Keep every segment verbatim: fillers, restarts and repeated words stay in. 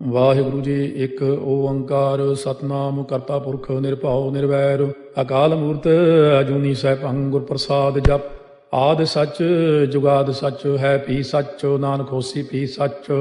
ਵਾਹਿਗੁਰੂ ਜੀ। ਇੱਕ ਓੰਕਾਰ ਸਤਨਾਮ ਕਰਤਾ ਪੁਰਖ ਨਿਰਭਉ ਨਿਰਵੈਰ ਅਕਾਲ ਮੂਰਤ ਅਜੂਨੀ ਸੈਭੰ ਗੁਰ ਪ੍ਰਸਾਦ ਜਪ। ਆਦਿ ਸੱਚ ਜੁਗਾਦ ਸੱਚ ਹੈ ਪੀ ਸੱਚ ਨਾਨਕ ਹੋਸੀ ਪੀ ਸੱਚ।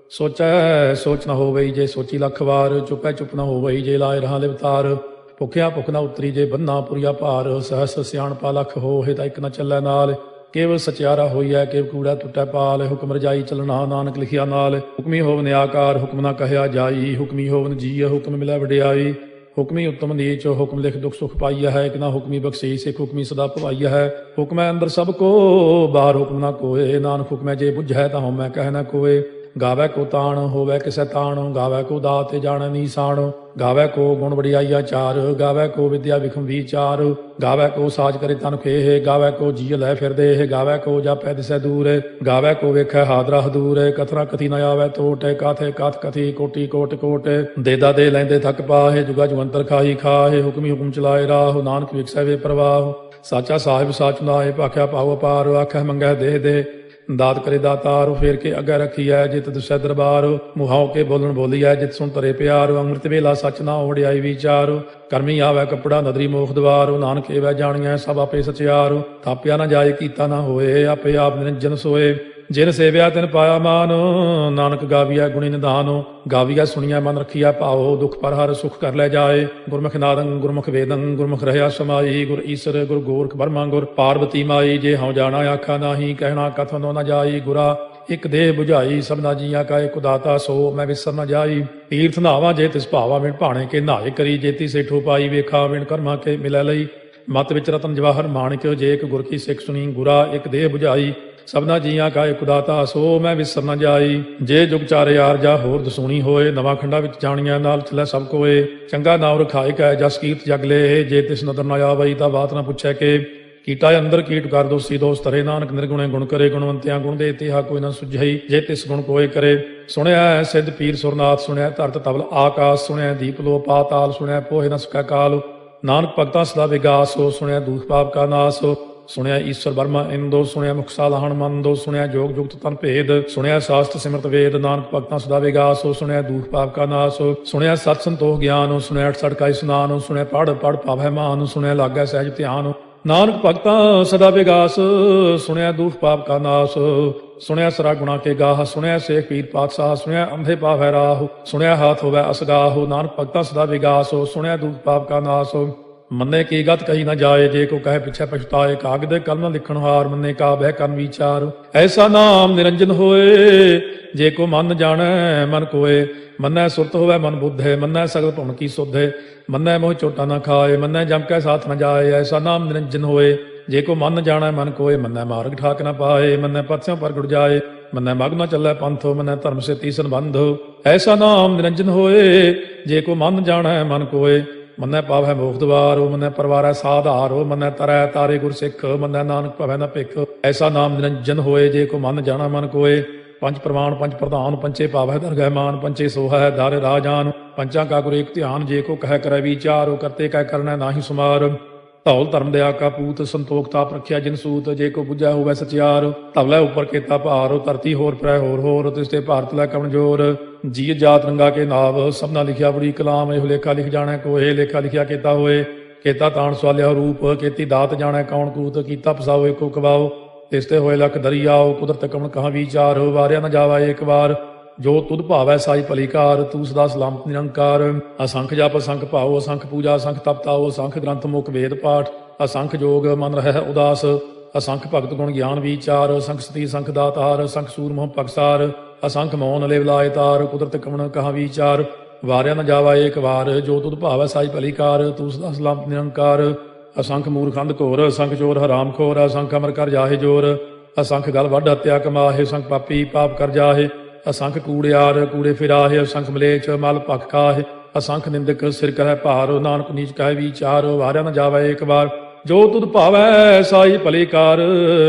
ਸੋਚੈ ਸੋਚ ਨ ਹੋਵਈ ਜੇ ਸੋਚੀ ਲੱਖ ਵਾਰ। ਚੁੱਪੈ ਚੁੱਪ ਨ ਹੋਵਈ ਜੇ ਲਾਏ ਰਹਾ ਲਿਵਤਾਰ। ਭੁਖਿਆ ਭੁਖ ਨ ਉਤਰੀ ਜੇ ਬੰਨਾ ਪੁਰੀਆ ਭਾਰ। ਸਹਸ ਸਿਆਣਪਾ ਲੱਖ ਹੋਏ ਤਾਂ ਇੱਕ ਨ ਚੱਲੈ ਨਾਲ। ਕੇਵ ਸਚਿਆਰਾ ਹੋਈਐ ਕੇਵ ਕੂੜਾ ਟੁੱਟੈ ਪਾਲ। ਹੁਕਮ ਰਜਾਈ ਚਲਣਾ ਨਾਨਕ ਲਿਖਿਆ ਨਾਲ। ਹੁਕਮੀ ਹੋਵਨ ਆਕਾਰ ਹੁਕਮ ਨਾ ਕਹਿਆ ਜਾਈ। ਹੁਕਮੀ ਹੋਵਨ ਜੀਅ ਹੁਕਮ ਮਿਲੈ ਵਡਿਆਈ। ਹੁਕਮੀ ਉੱਤਮ ਨੀਚ ਹੁਕਮ ਲਿਖ ਦੁਖ ਸੁਖ ਪਾਈਆ ਹੈ। ਇੱਕ ਨਾ ਹੁਕਮੀ ਬਖਸ਼ੀਸ ਇੱਕ ਹੁਕਮੀ ਸਦਾ ਭਵਾਈਆ ਹੈ। ਹੁਕਮੈ ਅੰਦਰ ਸਭ ਕੋ ਬਾਹਰ ਹੁਕਮ ਨਾ ਕੋਏ। ਨਾਨਕ ਹੁਕਮੈ ਜੇ ਬੁਝੈ ਤਾਂ ਹਉਮੈ ਕਹਿ ਨਾ ਕੋਏ। ਗਾਵੈ ਕੋ ਤਾਣ ਹੋਵੈ ਕਿਸੈ ਤਾਣ। ਗਾਵੈ ਕੋ ਦਾਤ ਜਾਣੈ ਨੀਸਾਣ। ਗਾਵੈ ਕੋ ਗੁਣ ਵਡਿਆਈਆ ਚਾਰ। ਗਾਵੈ ਕੋ ਵਿਦਿਆ ਵਿਖਮ ਵੀਚਾਰ। ਗਾਵੈ ਕੋ ਸਾਜ ਕਰੇ ਤਨ ਖੇਹ। ਗਾਵੈ ਕੋ ਜੀਅ ਲੈ ਫਿਰਦੇ। ਗਾਵੈ ਕੋ ਜਾਪੈ ਦਿਸੈ ਦੂਰ। ਗਾਵੈ ਕੋ ਵੇਖੈ ਹਾਦਰਾ ਹਦੂਰ। ਕਥਨਾ ਕਥੀ ਨ ਆਵੈ ਟੋਟ। ਕਾਥੇ ਕਾਥ ਕਥੀ ਕੋਟੀ ਕੋਟ ਕੋਟ। ਦੇਦਾ ਦੇ ਲੈਂਦੇ ਥੱਕ ਪਾਹੇ। ਜੁਗਾ ਜੁਗੰਤਰ ਖਾਹੀ ਖਾਹੇ। ਹੁਕਮੀ ਹੁਕਮ ਚਲਾਏ ਰਾਹ। ਨਾਨਕ ਵਿਖਸੈ ਵੇ ਪ੍ਰਵਾਹ। ਸਾਚਾ ਸਾਹਿਬ ਸਾਚ ਨਾਏ ਭਾਖਿਆ ਪਾਉ ਅਪਾਰ। ਆਖੈ ਮੰਗੈ ਦੇਹ ਦੇ ਦਾਤ ਕਰੇ ਦਾਤਾਰ। ਫੇਰ ਕੇ ਅੱਗੇ ਰੱਖੀਐ ਜਿਤ ਦਿਸੈ ਦਰਬਾਰ। ਮੁਹਾਉ ਕੇ ਬੋਲਣ ਬੋਲੀਐ ਜਿਤ ਸੁਣ ਤਰੇ ਪਿਆਰ। ਅੰਮ੍ਰਿਤ ਵੇਲਾ ਸੱਚ ਨਾ ਓੜਿਆਈ ਵਿਚਾਰ। ਕਰਮੀ ਆਵੈ ਕੱਪੜਾ ਨਦਰੀ ਮੋਖ ਦਵਾਰ। ਨਾਨਕ ਏਵੈ ਜਾਣੀਐ ਸਭ ਆਪੇ ਸਚਿਆਰ। ਥਾਪਿਆ ਨਾ ਜਾਏ ਕੀਤਾ ਨਾ ਹੋਏ। ਆਪੇ ਆਪ ਨਿਰੰਜਨ ਸੋਏ। ਜਿਨ ਸੇਵਿਆ ਤਿਨ ਪਾਇਆ ਮਾਨ। ਨਾਨਕ ਗਾਵੀਐ ਗੁਣੀ ਨਿਧਾਨ। ਗਾਵੀਐ ਸੁਣੀਐ ਮਨ ਰੱਖੀਐ ਭਾਉ। ਦੁਖ ਪਰ ਹਰ ਸੁਖ ਕਰ ਲੈ ਜਾਏ। ਗੁਰਮੁਖ ਨਾਦੰ ਗੁਰਮੁਖ ਵੇਦੰ ਗੁਰਮੁਖ ਰਹਿਆ ਸਮਾਈ। ਗੁਰ ਈਸਰ ਗੁਰ ਗੋਰਖ ਬਰਮਾ ਗੁਰ ਪਾਰਬਤੀ ਮਾਈ। ਜੇ ਹਉ ਜਾਣਾ ਆਖਾ ਨਾਹੀ ਕਹਿਣਾ ਕਥਨੋ ਨ ਜਾਈ। ਗੁਰਾ ਇਕ ਦੇਹ 부ਝਾਈ ਸਭਨਾ ਜੀਆਂ ਕਾ ਇਕ ਦਾਤਾ ਸੋ ਮੈਂ ਵਿਸਰ ਨ ਜਾਈ। ਤੀਰਥ ਨਾਵਾਂ ਜੇ ਤਿਸ ਭਾਵਾ ਵਿਣ ਭਾਣੇ ਕੇ ਨਾਏ ਕਰੀ। ਜੇਤੀ ਸੇਠੋ ਪਾਈ ਵੇਖਾ ਵਿਣ ਕਰਮਾ ਕੇ ਮਿਲੈ ਲਈ। ਮਤ ਵਿੱਚ ਰਤਨ ਜਵਾਹਰ ਮਾਣਿਕ ਜੇ ਇੱਕ ਗੁਰ ਕੀ ਸਿੱਖ ਸੁਣੀ। ਗੁਰਾ ਇੱਕ ਦੇਹ 부ਝਾਈ ਸਭਨਾ ਜੀਆਂ ਕਾ ਇਕ ਦਾਤਾ ਸੋ ਮੈਂ ਵਿਸਰ ਨ ਜਾਈ। ਜੇ ਜੁਗ ਚਾਰੇ ਆਰ ਜਾ ਹੋਰ ਦਸੂਣੀ ਹੋਏ। ਨਵਾਂ ਖੰਡਾ ਵਿੱਚ ਜਾਣੀਆਂ ਨਾਲ ਚਲੈ ਸਭ ਕੋਏ। ਚੰਗਾ ਨਾਮ ਰਖਾਇ ਕੈ ਜਸ ਕੀਰਤ ਜਗ ਲੇ। ਜੇ ਤਿਸ ਨਦਰ ਨ ਆਵਈ ਤਾਂ ਬਾਤ ਨ ਪੁੱਛੈ ਕੇ। ਕੀਟਾ ਅੰਦਰ ਕੀਟ ਕਰ ਦੋਸੀ ਦੋਸ ਤਰੇ। ਨਾਨਕ ਨਿਰਗੁਣੇ ਗੁਣ ਕਰੇ। ਗੁਣਵੰਤਿਆਂ ਗੁਣ ਦੇ ਤਿਹਾ ਕੋਈ ਨਾ ਸੁਝਈ। ਜੇ ਤਿਸ ਗੁਣ ਕੋਏ ਕਰੇ। ਸੁਣਿਆ ਸਿੱਧ ਪੀਰ ਸੁਰਨਾਥ ਸੁਣਿਆ ਧਰਤ ਤਬਲ ਆਕਾਸ। ਸੁਣਿਆ ਦੀਪ ਲੋ ਪਾਤਾਲ। ਸੁਣਿਆ ਪੋਹਿ ਨ ਸਕੈ ਕਾਲ। ਨਾਨਕ ਭਗਤਾਂ ਸਦਾ ਵਿਗਾਸ। ਸੁਣਿਆ ਦੂਖ ਪਾਪ ਕਾ ਨਾਸ। ਸੁਣਿਆ ਈਸ਼ਵਰ ਬਰਮਾ ਇੰਦੋ। ਸੁਣਿਆ ਮੁਖ ਸਾਲਾਹਣ ਮੰਦੋ। ਸੁਣਿਆ ਜੋਗ ਜੁਗਤ ਤਨ ਭੇਦ। ਸੁਣਿਆ ਸਾਸਤ ਸਿਮਰਤ ਵੇਦ। ਨਾਨਕ ਭਗਤਾਂ ਸਦਾ ਵਿਗਾਸ। ਸੁਣਿਆ ਦੂਖ ਪਾਪ ਕਾ ਨਾਸ। ਸੁਣਿਆ ਸਤ ਸੰਤੋਖ ਗਿਆਨ। ਸੁਣਿਆ ਅਠਸਠ ਕਾ ਇਸਨਾਨ। ਸੁਣਿਆ ਪੜ ਪੜ ਪਾਵੈ ਮਾਨ। ਸੁਣਿਆ ਲਾਗੈ ਸਹਿਜ ਧਿਆਨ। ਨਾਨਕ ਭਗਤਾਂ ਸਦਾ ਵਿਗਾਸ। ਸੁਣਿਆ ਦੂਖ ਪਾਪ ਕਾ ਨਾਸ। ਸੁਣਿਆ ਸਰਾ ਗੁਣਾ ਕੇ ਗਾਹ। ਸੁਣਿਆ ਸੇਖ ਪੀਰ ਪਾਤਸ਼ਾਹ। ਸੁਣਿਆ ਅੰਧੇ ਪਾਵੈ ਰਾਹ। ਸੁਣਿਆ ਹਾਥ ਹੋਵੈ ਅਸਗਾਹ। ਨਾਨਕ ਭਗਤਾਂ ਸਦਾ ਵਿਗਾਸ। ਸੁਣਿਆ ਦੂਖ ਪਾਪ ਕਾ ਨਾਸ। ਮੰਨੇ ਕੀ ਗਤ ਕਹੀ ਨਾ ਜਾਏ। ਜੇ ਕੋ ਕਹੇ ਪਿਛੈ ਪਛਤਾਏ। ਕਾਗਦ ਕਲਮ ਲਿਖਣ ਹਾਰ। ਮੰਨੇ ਕਾ ਬਹਿ ਕਰਨ ਵਿਚਾਰ। ਐਸਾ ਨਾਮ ਨਿਰੰਜਨ ਹੋਏ। ਜੇ ਕੋ ਮਨ ਜਾਣੈ ਮਨ ਕੋਏ। ਮੰਨੈ ਸੁਰਤ ਹੋਵੈ ਮਨ ਬੁੱਧੇ। ਮੰਨੈ ਸਗਲ ਭਉਣ ਕੀ ਸੁਧੇ। ਮੰਨੈ ਮੋਹ ਚੋਟਾ ਨਾ ਖਾਏ। ਮੰਨੈ ਜਮ ਕੈ ਸਾਥ ਨ ਜਾਏ। ਐਸਾ ਨਾਮ ਨਿਰੰਜਨ ਹੋਏ। ਜੇ ਕੋ ਮਨ ਜਾਣੈ ਮਨ ਕੋਏ। ਮੰਨੈ ਮਾਰਗ ਠਾਕ ਨ ਪਾਏ। ਮੰਨੈ ਪਥਿਓਂ ਪ੍ਰਗਟ ਜਾਏ। ਮੰਨੈ ਮਗ ਨ ਚੱਲੈ ਪੰਥ। ਮੰਨੈ ਧਰਮ ਸੇਤੀ ਸੰਬੰਧ। ਐਸਾ ਨਾਮ ਨਿਰੰਜਨ ਹੋਏ। ਜੇ ਕੋ ਮਨ ਜਾਣੈ ਮਨ ਕੋਏ। ਮੰਨੈ ਪਾਵੈ ਮੋਖ ਦਵਾਰ। ਮੰਨੈ ਪਰਵਾਰੈ ਸਾਧਾਰ। ਮੰਨੈ ਤਰੈ ਤਾਰੇ ਗੁਰ ਸਿੱਖ। ਮੰਨੈ ਨਾਨਕ ਭਵੈ ਨ ਭਿਖ। ਐਸਾ ਨਾਮ ਨਿਰੰਜਨ ਹੋਏ। ਜੇ ਕੋ ਮਨ ਜਾਣਾ ਮਨ ਕੋਏ। ਪੰਜ ਪ੍ਰਮਾਣ ਪੰਜ ਪ੍ਰਧਾਨ। ਪੰਚੇ ਪਾਵੈ ਦਰਗਹਿ ਮਾਨ। ਪੰਚੇ ਸੋਹੈ ਦਰ ਰਾਜਾਨ। ਪੰਚਾਂ ਕਾ ਗੁਰ ਏਕ ਧਿਆਨ। ਜੇ ਕੋ ਕਹਿ ਕਰੈ ਵਿਚਾਰ। ਕਰਤੇ ਕੈ ਕਰਨੈ ਨਾਹੀ ਸੁਮਾਰ। ਧੌਲ ਧਰਮ ਦਿਆ ਕਾ ਪੂਤ। ਸੰਤੋਖ ਤਾਪ ਰੱਖਿਆ ਜਿਨ ਸੂਤ। ਜੇ ਕੋ ਬੁਝੈ ਹੋਵੈ ਸਚਿਆਰ। ਧਵਲੈ ਉੱਪਰ ਕੀਤਾ ਭਾਰ। ਧਰਤੀ ਹੋਰ ਪਰੈ ਹੋਰ ਹੋਰ। ਤਿਸ ਤੇ ਭਾਰਤ ਲੈ ਕਮਜੋਰ। ਜੀਅ ਜਾਤ ਰੰਗਾ ਕੇ ਨਾਵ। ਸਭਨਾ ਲਿਖਿਆ ਬੜੀ ਕਲਾਮ। ਇਹੋ ਲੇਖਾ ਲਿਖ ਜਾਣੈ ਕੋਏ। ਲੇਖਾ ਲਿਖਿਆ ਕੀਤਾ ਹੋਏ। ਕੀਤਾ ਤਾਣ ਸਵਾਲਿਆ ਰੂਪ। ਕੀਤੀ ਦਾਤ ਜਾਣੈ ਕੌਣ ਕੂਤ। ਕੀਤਾ ਪਸਾਓ ਏਕੋ ਕਵਾਓ। ਤਿਸ ਤੇ ਹੋਏ ਲੱਖ ਦਰਿਆਓ। ਕੁਦਰਤ ਕਵਣ ਕਹਾਂ ਵਿਚਾਰ। ਵਾਰਿਆ ਨ ਜਾਵਾ ਏਕ ਵਾਰ। ਜੋ ਤੁਧ ਭਾਵੈ ਸਾਈ ਭਲੀ ਕਾਰ। ਤੂੰ ਸਦਾ ਸਲਾਮਤ ਨਿਰੰਕਾਰ। ਅਸੰਖ ਜਪ ਅਸੰਖ ਭਾਉ। ਅਸੰਖ ਪੂਜਾ ਅਸੰਖ ਤਪ ਤਾਉ। ਅਸੰਖ ਗ੍ਰੰਥ ਮੁਖ ਵੇਦ ਪਾਠ। ਅਸੰਖ ਜੋਗ ਮਨ ਰਹਿ ਉਦਾਸ। ਅਸੰਖ ਭਗਤ ਗੁਣ ਗਿਆਨ ਵਿਚਾਰ। ਅਸੰਖ ਸਤੀ ਅਸੰਖ ਦਾਤਾਰ। ਅਸੰਖ ਸੂਰ ਮੋਹ ਪਕਸਾਰ। ਅਸੰਖ ਮੌਨ ਲਿਵ ਲਾਏ ਤਾਰ। ਕੁਦਰਤ ਕਵਣ ਕਹਾਂ ਵਿਚਾਰ। ਵਾਰਿਆ ਨ ਜਾਵਾ ਏਕ ਵਾਰ। ਜੋ ਤੁਧ ਭਾਵੈ ਸਾਈ ਭਲੀ ਕਾਰ। ਤੂੰ ਸਦਾ ਸਲਾਮਤ ਨਿਰੰਕਾਰ। ਅਸੰਖ ਮੂਰਖੰਦ ਘੋਰ। ਅਸੰਖ ਚੋਰ ਹਰਾਮ ਖੋਰ। ਅਸੰਖ ਅਮਰ ਕਰ ਜਾਹੇ ਜੋਰ। ਅਸੰਖ ਗਲ ਵੱਢ ਹੱਤਿਆ ਕਮਾਹੇ। ਅਸੰਖ ਪਾਪੀ ਪਾਪ ਕਰ ਜਾਹੇ। ਅਸੰਖ ਕੂੜਿਆਰ ਕੂੜੇ ਫਿਰਾਹੇ। ਅਸੰਖ ਮਲੇਛ ਮਲ ਭਖ ਖਾਹੇ। ਅਸੰਖ ਨਿੰਦਕ ਸਿਰ ਕਰੈ ਭਾਰ। ਨਾਨਕ ਨੀਚ ਕਹਿ ਵਿਚਾਰ। ਵਾਰਿਆ ਨ ਜਾਵੈ ਏਕ ਵਾਰ। ਜੋ ਤੁਧ ਭਾਵੈ ਸਾਈ ਭਲੀ ਕਾਰ।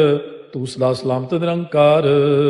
ਤੂੰ ਸਦਾ ਸਲਾਮਤ ਨਿਰੰਕਾਰ।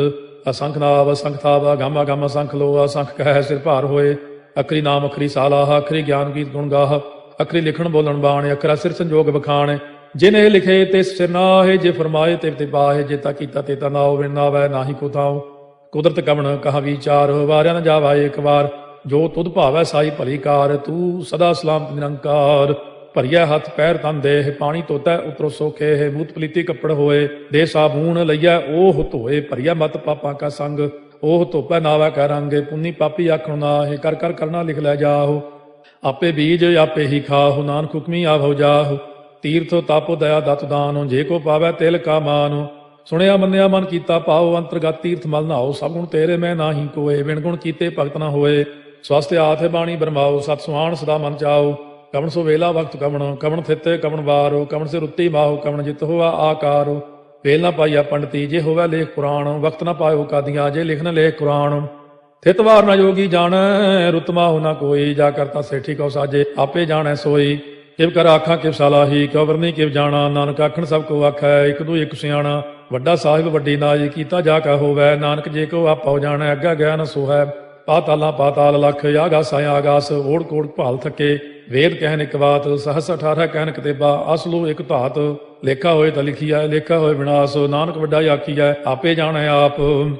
ਅਸੰਖ ਨਾਵ ਅਸੰਖ ਥਾਵਾ ਗਾਮਾ ਗਾਮ ਅਸੰਖ ਲੋ। ਅਸੰਖ ਕਹਿ ਸਿਰ ਭਾਰ ਹੋਏ। ਅਖਰੀ ਨਾਮ ਅਖਰੀ ਸਾਲਾਹ। ਅਖਰੀ ਗਿਆਨ ਗੀਤ ਗੁਣ ਗਾਹ। ਅਖਰੀ ਲਿਖਣ ਬੋਲਣ ਬਾਣ। ਅਖਰਾ ਸਿਰ ਸੰਜੋਗ ਬਖਾਣ। ਜਿਨੇ ਲਿਖੇ ਤਿਸ ਸਿਰ ਨਾਹੇ। ਜੇ ਫਰਮਾਏ ਤਿਵ ਤੇ ਪਾਹੇ। ਜੇ ਤਾ ਕੀਤਾ ਤੇ ਤਾ ਨਾਉ। ਵਿਣ ਨਾਵੈ ਨਾਹੀ ਕੋ ਥਾਉ। ਕੁਦਰਤ ਕਵਣ ਕਹਾਂ ਵਿਚਾਰ। ਵਾਰਿਆ ਨ ਜਾਵਾ ਏਕ ਵਾਰ। ਜੋ ਤੁਧ ਭਾਵੈ ਸਾਈ ਭਲੀ ਕਾਰ, ਤੂੰ ਸਦਾ ਸਲਾਮਤ ਨਿਰੰਕਾਰ। ਭਰੀਆ ਹੱਥ ਪੈਰ ਤਨ ਦੇਹ, ਪਾਣੀ ਧੋਤੈ ਉਤਰੋ ਸੋਖੇ, ਮੂਤ ਪਲੀਤੀ ਕੱਪੜ ਹੋਏ, ਦੇ ਸਾਬੂਨ ਲਈਐ ਉਹ ਧੋਏ। ਭਰੀਆ ਮਤ ਪਾਪਾਂ ਕਾ ਸੰਗ, ਉਹ ਧੋਪੈ ਨਾਵੈ ਕੈ ਰੰਗ, ਪੁੰਨੀ ਪਾਪੀ ਆਖਣ ਨਾਹਿ, ਕਰ ਕਰ ਕਰਨਾ ਲਿਖ ਲੈ ਜਾਹੋ। ਆਪੇ ਬੀਜ ਆਪੇ ਹੀ ਖਾਹੁ, ਨਾਨਕ ਹੁਕਮੀ ਆਭਉ ਜਾਹु। ਤੀਰਥ ਤਾਪੋ ਦਇਆ ਦਤ ਦਾਨੁ, ਜੇ ਕੋ ਪਾਵੈ ਤਿਲ ਕਾ ਮਾਨੁ। ਸੁਣਿਆ ਮੰਨਿਆ ਮਨ ਕੀਤਾ ਪਾਉ, ਅੰਤਰਗਤ ਤੀਰਥ ਮਲ ਨਹਾਉ। ਸਭ ਗੁਣ ਤੇਰੇ ਮੈਂ ਨਾਹੀ ਕੋਏ, ਬਿਨ ਗੁਣ ਕੀਤੇ ਭਗਤ ਨ ਹੋਏ। ਸਵਸਤ ਆਥੇ ਬਾਣੀ ਬਰਮਾਉ, ਸਤ ਸੁਆਣ ਸਦਾ ਮਨ ਚਾਉ। ਕਵਣ ਸੋ ਵੇਲਾ ਵਕਤ ਕਵਣ, ਕਵਣ ਥਿਤੇ ਕਵਣ ਵਾਰੋ। ਕਵਣ ਸੇ ਰੁੱਤੀ ਮਾਹੋ, ਕਵਣ ਜਿਤ ਹੋਆ ਆਕਾਰੋ। ਵੇਲ ਨਾ ਪਾਈਆ ਪੰਡਤੀ, ਜੇ ਹੋਵੇ ਲੇਖ ਪੁਰਾਣ। ਵਕਤ ਨਾ ਪਾਇਓ ਕਾਦੀਆਂ, ਜੇ ਲਿਖਨ ਲੇਖ ਕੁਰਾਨ। ਥਿਤ ਵਾਰ ਨਾ ਜੋਗੀ ਜਾਣੈ, ਰੁਤ ਮਾਹੁ ਨਾ ਕੋਈ। ਜਾ ਕਰਤਾ ਸੇਠੀ ਕਉ ਸਾਜੇ, ਆਪੇ ਜਾਣੈ ਸੋਈ। ਕਿਵ ਕਰ ਆਖਾਂ ਕਿਵ ਸਲਾਹੀ, ਕਿਉ ਵਰਨੀ ਕਿਵ ਜਾਣਾ। ਨਾਨਕ ਆਖਣ ਸਭ ਕੋ ਆਖੈ, ਇੱਕ ਦੂ ਇੱਕ ਸਿਆਣਾ। ਵੱਡਾ ਸਾਹਿਬ ਵੱਡੀ ਨਾਈ, ਕੀਤਾ ਜਾ ਕਾ ਹੋਵੈ। ਨਾਨਕ ਜੇ ਕੋ ਆਪਉ ਜਾਣੈ, ਅੱਗਾ ਗਿਆ ਨ ਸੋਹੈ। ਪਾਤਾਲਾਂ ਪਾਤਾਲ ਲਖ, ਆਗਾਸਾਂ ਆਗਾਸ। ਓੜ ਕੋੜ ਭਾਲ ਥਕੇ, ਵੇਦ ਕਹਿਨ ਇੱਕ ਬਾਤ। ਸਹਸ ਅਠਾਰਹ ਕਹਿਨ ਕਤੇਬਾ, ਅਸਲੂ ਇੱਕ ਧਾਤ। ਲੇਖਾ ਹੋਏ ਤਾਂ ਲਿਖੀਐ, ਲੇਖਾ ਹੋਏ ਵਿਨਾਸ਼। ਨਾਨਕ ਵੱਡਾ ਆਖੀਐ, ਆਪੇ ਜਾਣੈ ਆਪ।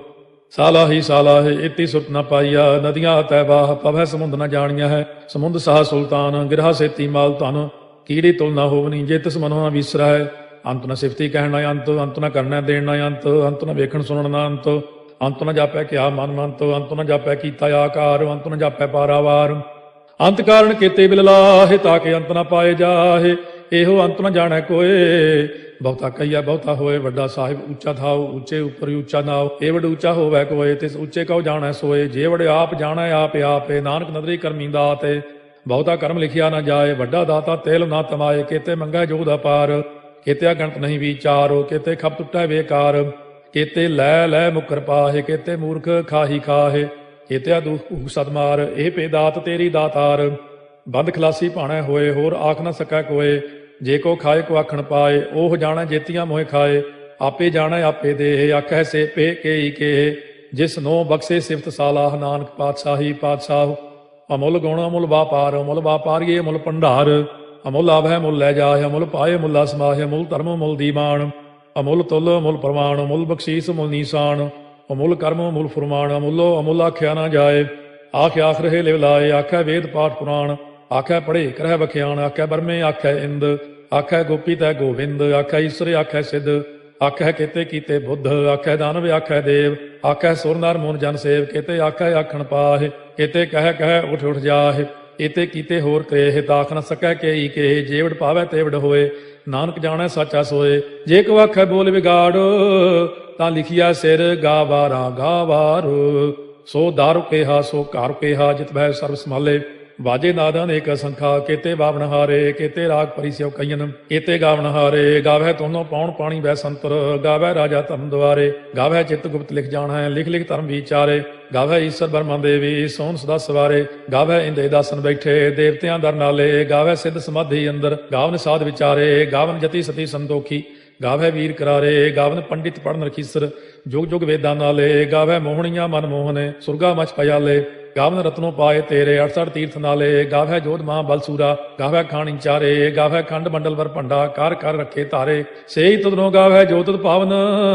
ਸਾਲਾ ਹੀ ਸਾਲਾ ਹੈ, ਇਤੀ ਸੁਰਤ ਨ ਪਾਈਆ। ਨਦੀਆਂ ਤੈ ਬਾਹ, ਪਵੈ ਸਮੁੰਦ ਨ ਜਾਣੀਆਂ ਹੈ। ਸਮੁੰਦ ਸਾਹ ਸੁਲਤਾਨ, ਗਿਰਹਾ ਸੇਤੀ ਮਾਲ ਧਨ। ਕੀੜੀ ਤੁਲ ਨ ਹੋਵਨੀ, ਜੇ ਤਿਸ ਮਨੋ ਨ ਵਿਸਰੈ। ਅੰਤ ਨ ਸਿਫਤੀ ਕਹਿਣ ਨ ਅੰਤ, ਅੰਤ ਨ ਕਰਨਾ ਦੇਣ ਨ ਅੰਤ। ਅੰਤ ਨ ਵੇਖਣ ਸੁਣਨ ਨ ਅੰਤ, ਅੰਤ ਨ ਜਾਪੈ ਕਿਆ ਮਨ ਮੰਤ। ਅੰਤ ਨ ਜਾਪੈ ਕੀਤਾ ਆਕਾਰ, ਅੰਤ ਨ ਜਾਪੈ ਪਾਰਾਵਾਰ। ਅੰਤ ਕਾਰਨ ਕੀਤੇ ਬਿਲ ਲਾਹੇ, ਤਾਕੇ ਅੰਤ ਨ ਪਾਏ ਜਾਹੇ। ਇਹੋ ਅੰਤ ਨ ਜਾਣੈ ਕੋਏ, ਬਹੁਤਾ ਕਹੀਆ ਬਹੁਤਾ ਹੋਏ। ਵੱਡਾ ਸਾਹਿਬ ਉੱਚਾ ਥਾਉ, ਉੱਚੇ ਉੱਪਰ ਉੱਚਾ ਨਾਉ। ਇਹ ਵਡ ਉੱਚਾ ਹੋਵੈ ਕੋਏ, ਤਿਸ ਉੱਚੇ ਕਉ ਜਾਣੈ ਸੋਏ। ਜੇ ਵਡ ਆਪ ਜਾਣੈ ਆਪੇ ਆਪੇ, ਨਾਨਕ ਨਦਰੀ ਕਰਮੀ ਦਾਤੇ। ਬਹੁਤਾ ਕਰਮ ਲਿਖਿਆ ਨਾ ਜਾਏ, ਵੱਡਾ ਦਾਤਾ ਤੇਲ ਨਾ ਤਮਾਏ। ਕੇਤੇ ਮੰਗੈ ਜੋਗ ਦਾ ਪਾਰ, ਕੇਤੇ ਗਣਤ ਨਹੀਂ ਵਿਚਾਰੋ। ਕੇਤੇ ਖਪ ਟੁੱਟੈ ਬੇਕਾਰ, ਕੇਤੇ ਲੈ ਲੈ ਮੁਕਰ ਪਾਹੇ। ਕੇਤੇ ਮੂਰਖ ਖਾਹੀ ਖਾਹੇ, ਕੇਤਿਆ ਦੁਖ ਸਦਮਾਰ। ਇਹ ਪੇ ਦਾਤ ਤੇਰੀ ਦਾਤਾਰ, ਬੰਦ ਖਲਾਸੀ ਭਾਣੈ ਹੋਏ। ਹੋਰ ਆਖ ਨਾ ਸਕੈ ਕੋਏ, ਜੇ ਕੋ ਖਾਏ ਕੋ ਆਖਣ ਪਾਏ। ਉਹ ਜਾਣੈ ਜੇਤੀਆਂ ਮੋਹਿ ਖਾਏ, ਆਪੇ ਜਾਣੈ ਆਪੇ ਦੇ। ਆਖੈ ਸੇ ਪੇ ਕੇਈ ਕੇ, ਜਿਸ ਨੋ ਬਖਸ਼ੇ ਸਿਫਤ ਸਾਲਾਹ। ਨਾਨਕ ਪਾਤਸ਼ਾਹੀ ਪਾਤਸ਼ਾਹ, ਅਮੁੱਲ ਗੁਣ ਅਮੁੱਲ ਵਾਪਾਰ। ਅਮੁੱਲ ਵਾਪਾਰੀਏ ਅਮੁੱਲ ਭੰਡਾਰ, ਅਮੁੱਲ ਆਵੈ ਮੁੱਲ ਲੈ ਜਾਏ। ਅਮੁੱਲ ਪਾਏ ਮੁੱਲਾ ਸਮਾਹੇ, ਅਮੁੱਲ ਧਰਮ ਮੁੱਲ ਦੀਵਾਨ। ਅਮੁੱਲ ਤੁਲ ਅਮੁੱਲ ਪ੍ਰਮਾਣ, ਅਮੁੱਲ ਬਖਸ਼ੀਸ ਅਮੁੱਲ ਨੀਸਾਨ। ਅਮੁੱਲ ਕਰਮ ਅਮੁੱਲ ਫੁਰਮਾਨ, ਅਮੁੱਲੋ ਅਮੁੱਲ ਆਖਿਆ ਨਾ ਜਾਏ। ਆਖ ਆਖ ਰਹੇ ਲਿਵ ਲਾਏ, ਆਖੈ ਵੇਦ ਪਾਠ ਪੁਰਾਣ। ਆਖੈ ਪੜ੍ਹੇ ਕਰਹਿ ਬਖਿਆਣ, ਆਖੈ ਬਰਮੇ ਆਖੈ ਇੰਦ। ਆਖੈ ਗੋਪੀ ਤੈ ਗੋਵਿੰਦ, ਆਖੈ ਈਸਰ ਆਖੈ ਸਿੱਧ। ਆਖੈ ਕੇਤੇ ਕੀਤੇ ਬੁੱਧ, ਆਖੈ ਦਾਨਵ ਆਖੈ ਦੇਵ। ਆਖੈ ਸੁਰ ਨਰ ਮੂਨ ਜਨ ਸੇਵ, ਕੇਤੇ ਆਖੈ ਆਖਣ ਪਾਹਿ। ਕੇਤੇ ਕਹਿ ਕਹਿ ਉਠ ਉਠ ਜਾਹਿ, ਏਤੇ ਕੀਤੇ ਹੋਰ ਕੇਹ। ਤਾਖ ਨ ਸਕੈ ਕੇਈ ਕੇਹ, ਜੇਵੜ ਪਾਵੈ ਤੇਵੜ ਹੋਏ। ਨਾਨਕ ਜਾਣੈ ਸਾਚਾ ਸੋਏ। ਜੇ ਕੋ ਆਖੈ ਬੋਲ ਵਿਗਾੜ, ਤਾਂ ਲਿਖਿਆ ਸਿਰ ਗਾਵਾਰਾ ਗਾਵਾਰ। ਸੋ ਦਾਰੂ ਕੇਹਾ ਸੋ ਘਰ ਕੇਹਾ, ਜਿਤ ਬਹਿ ਸਰਬ ਸੰਭਾਲੇ। ਬਾਜੇ ਨਾਦਾਂ ਅਨੇਕ ਅਸੰਖਾ, ਕੇਤੇ ਬਾਵਨ ਹਾਰੇ। ਕੇਤੇ ਰਾਗ ਪਰੀ ਸਿਉ ਕਈਨ, ਕੇਤੇ ਗਾਵਨ ਹਾਰੇ। ਗਾਵੈ ਤੋਨੋ ਪਾਉਣ ਪਾਣੀ ਬੈ ਸੰਤਰ, ਗਾਵੈ ਰਾਜਾ ਧਰਮ ਦੁਆਰੇ। ਗਾਵੈ ਚਿਤ ਗੁਪਤ ਲਿਖ ਜਾਣੈ, ਲਿਖ ਲਿਖ ਧਰਮ ਵਿਚਾਰੇ। ਗਾਵੈ ਈਸਰ ਬਰਮਾ ਦੇਵੀ, ਸੋਹਣ ਸਦਾ ਸਵਾਰੇ। ਗਾਵੈ ਇੰਦੇ ਦਾਸਨ ਬੈਠੇ, ਦੇਵਤਿਆਂ ਦਰ ਨਾਲੇ। ਗਾਵੈ ਸਿੱਧ ਸਮਾਧੀ ਅੰਦਰ, ਗਾਵਨ ਸਾਧ ਵਿਚਾਰੇ। ਗਾਵਨ ਜਤੀ ਸਤੀ ਸੰਤੋਖੀ, ਗਾਵੈ ਵੀਰ ਕਰਾਰੇ। ਗਾਵਨ ਪੰਡਿਤ ਪੜਨ ਰਖੀਸਰ, ਜੁਗ ਜੁਗ ਵੇਦਾਂ ਨਾਲੇ। ਗਾਵੈ ਮੋਹਣੀਆਂ ਮਨ ਮੋਹਨੇ, ਸੁਰਗਾ ਮਚ ਪਿਆਲੇ। ਗਾਵਨ ਰਤਨੋ ਪਾਏ ਤੇਰੇ, ਅਠਸਠ ਤੀਰਥ ਨਾਲੇ। ਗਾਵੈ ਜੋਧ ਮਹਾ ਬਲਸੂਰਾ, ਗਾਵੈ ਖਾਣੀ ਚਾਰੇ। ਗਾਵੈ ਖੰਡ ਮੰਡਲ ਵਰ ਭੰਡਾ, ਕਰ ਕਰ ਰੱਖੇ ਧਾਰੇ। ਸੇਈ ਤੁਧਨੋ ਗਾਵੈ ਜੋ ਤੁਧ ਪਾਵਨ,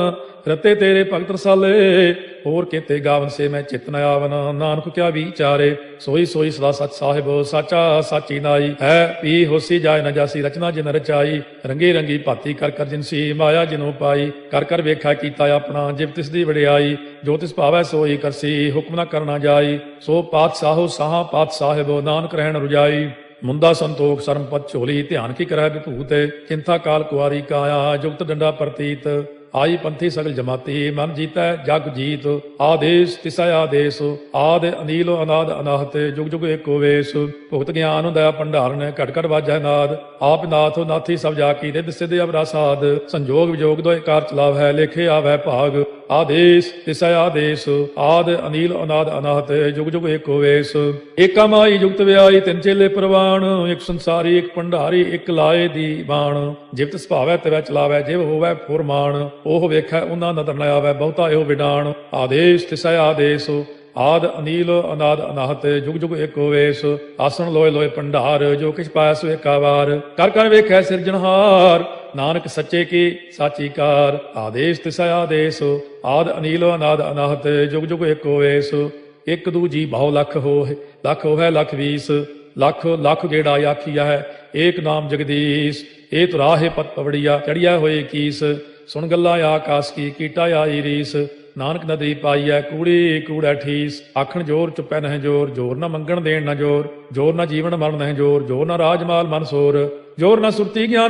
ਰਤੇ ਤੇਰੇ ਭਗਤ ਰਸਾਲੇ। ਹੋਰ ਕੇਤੇ ਗਾਵਨ ਸੇ ਮੈਂ ਚਿਤ ਨ ਆਵਨ, ਨਾਨਕ ਕਿਆ ਵਿਚਾਰੇ। ਸੋਈ ਸੋਈ ਸਦਾ ਸਚ ਸਾਹਿਬ, ਸਾਚਾ ਸਾਚੀ ਨਾਈ। ਹੈ ਪੀ ਹੋਸੀ ਜਾਏ ਨ ਜਾਸੀ, ਰਚਨਾ ਜਿਨ ਰਚਾਈ। ਰੰਗੀ ਰੰਗੀ ਭਾਤੀ ਕਰ ਕਰ ਜਿਨਸੀ, ਮਾਇਆ ਜਿਨੋ ਪਾਈ। ਕਰ ਕਰ ਵੇਖਾ ਕੀਤਾ ਆਪਣਾ, ਜਿਵ ਤਿਸ ਦੀ ਵਡਿਆਈ। ਜੋ ਤਿਸ ਭਾਵੈ ਸੋਈ ਕਰਸੀ, ਹੁਕਮ ਨ ਕਰਨਾ ਜਾਈ। ਸੋ ਪਾਤਸ਼ਾਹੋ ਸਾਹਾ ਪਾਤਸ਼ਾਹਿਬ, ਨਾਨਕ ਰਹਿਣ ਰੁਜਾਈ। ਮੁੰਦਾ ਸੰਤੋਖ ਸਰਮ ਪਤ ਝੋਲੀ, ਧਿਆਨ ਕੀ ਕਰੈ ਵਿਭੂਤ। ਚਿੰਤਾ ਕਾਲ ਕੁਆਰੀ ਕਾਇਆ, ਜੁਗਤ ਡੰਡਾ ਪ੍ਰਤੀਤ। ਆਈ ਪੰਥੀ ਸਗਲ ਜਮਾਤੀ, ਮਨ ਜੀਤੈ ਜਗ ਜੀਤ। ਆਦੇਸ਼ ਤਿਸੈ ਆਦੇਸ਼, ਆਦ ਅਨੀਲ ਅਨਾਦ ਅਨਾਹਤ। ਜੁਗ ਜੁਗ ਏਕੋ ਵੇਸ, ਭੁਗਤ ਗਿਆਨ ਦਇਆ ਭੰਡਾਰਨ। ਘਟ ਘਟ ਵਾਜੈ ਨਾਦ, ਆਪ ਨਾਥ ਨਾਥੀ ਸਭ ਜਾ ਕੀ। ਰਿੱਧ ਸਿੱਧ ਅਵਰਾ ਸਾਧ, ਸੰਜੋਗ ਵਿਜੋਗ ਦੋਇ ਕਾਰ ਚਲਾਵੈ। ਲੇਖੇ ਆਵੈ ਭਾਗ, ਆਦੇਸ਼ ਤਿਸੈ ਆਦੇਸ਼। ਆਦ ਅਨੀਲ ਅਨਾਦ ਅਨਾਹਤ, ਜੁਗ ਜੁਗ ਏਕੋ ਵੇਸ। ਏਕਾ ਮਾਈ ਜੁਗਤ ਵਿਆਈ, ਤਿੰਨ ਚੇਲੇ ਪ੍ਰਵਾਣ। ਇੱਕ ਸੰਸਾਰੀ ਇੱਕ ਭੰਡਾਰੀ, ਇੱਕ ਲਾਏ ਦੀ ਬਾਣ। ਜਿਵ ਤਿਸ ਭਾਵੈ ਤਿਵੈ ਚਲਾਵੈ, ਜਿਵ ਹੋਵੈ ਫੁਰਮਾਨ। ਉਹ ਵੇਖੈ ਉਹਨਾਂ ਨਦਰ ਨ ਆਵੈ, ਬਹੁਤਾ ਇਹੋ ਵਿਡਾਣ। ਆਦੇਸ਼ ਤਿਸੈ ਆਦੇਸ਼, ਆਦ ਅਨੀਲ ਅਨਾਦ ਅਨਾਹਤ। ਜੁਗ ਜੁਗ ਏਕੋ ਵੇਸ, ਆਸਣ ਲੋਏ ਲੋਏ ਭੰਡਾਰ। ਜੋ ਕਿਛ ਪਾਇਆ ਸੋ ਏਕਾ ਵਾਰ, ਕਰ ਕਰ ਵੇਖੈ ਸਿਰਜਣਹਾਰ। ਨਾਨਕ ਸੱਚੇ ਕੀ ਸਾਚੀ ਕਾਰ, ਆਦੇਸ਼ ਤਿਸੈ ਆਦੇਸ਼। ਆਦ ਅਨੀਲ ਅਨਾਦ ਅਨਾਹਤ, ਜੁਗ ਜੁਗ ਏਕੋ ਵੇਸ। ਇੱਕ ਦੂਜੀ ਬਹੁ ਲਖ ਹੋਏ, ਲਖ ਹੋਵੇ ਲਖ ਵੀਸ, ਲਖ ਲਖ ਗੇੜਾ ਆਖੀਆ ਹੈ, ਏਕ ਨਾਮ ਜਗਦੀਸ਼। ਇਹ ਤੁਰਾਹੇ ਪਤ ਪਵੜੀਆ, ਚੜਿਆ ਹੋਏ ਕੀਸ, ਸੁਣ ਗੱਲਾਂ ਆਕਾਸ ਕੀ, ਕੀਟਾ ਆਈ ਰੀਸ। ਨਾਨਕ ਨਦਰੀ ਪਾਈਐ, ਕੂੜੀ ਕੂੜੈ ਠੀਸ। ਆਖਣ ਜੋਰ ਚੁੱਪੈ ਨਹਿ ਜੋਰ, ਜੋਰ ਨਾ ਮੰਗਣ ਦੇਣ ਨਾ ਜੋਰ, ਜੋਰ ਨਾ ਜੀਵਨ ਮਰਨ ਨਹਿ ਜੋਰ, ਜੋਰ ਨਾ ਰਾਜਮਾਲ ਮਨ ਸੋਰ, ਜੋਰ ਨਾ ਸੁਰਤੀ ਗਿਆਨ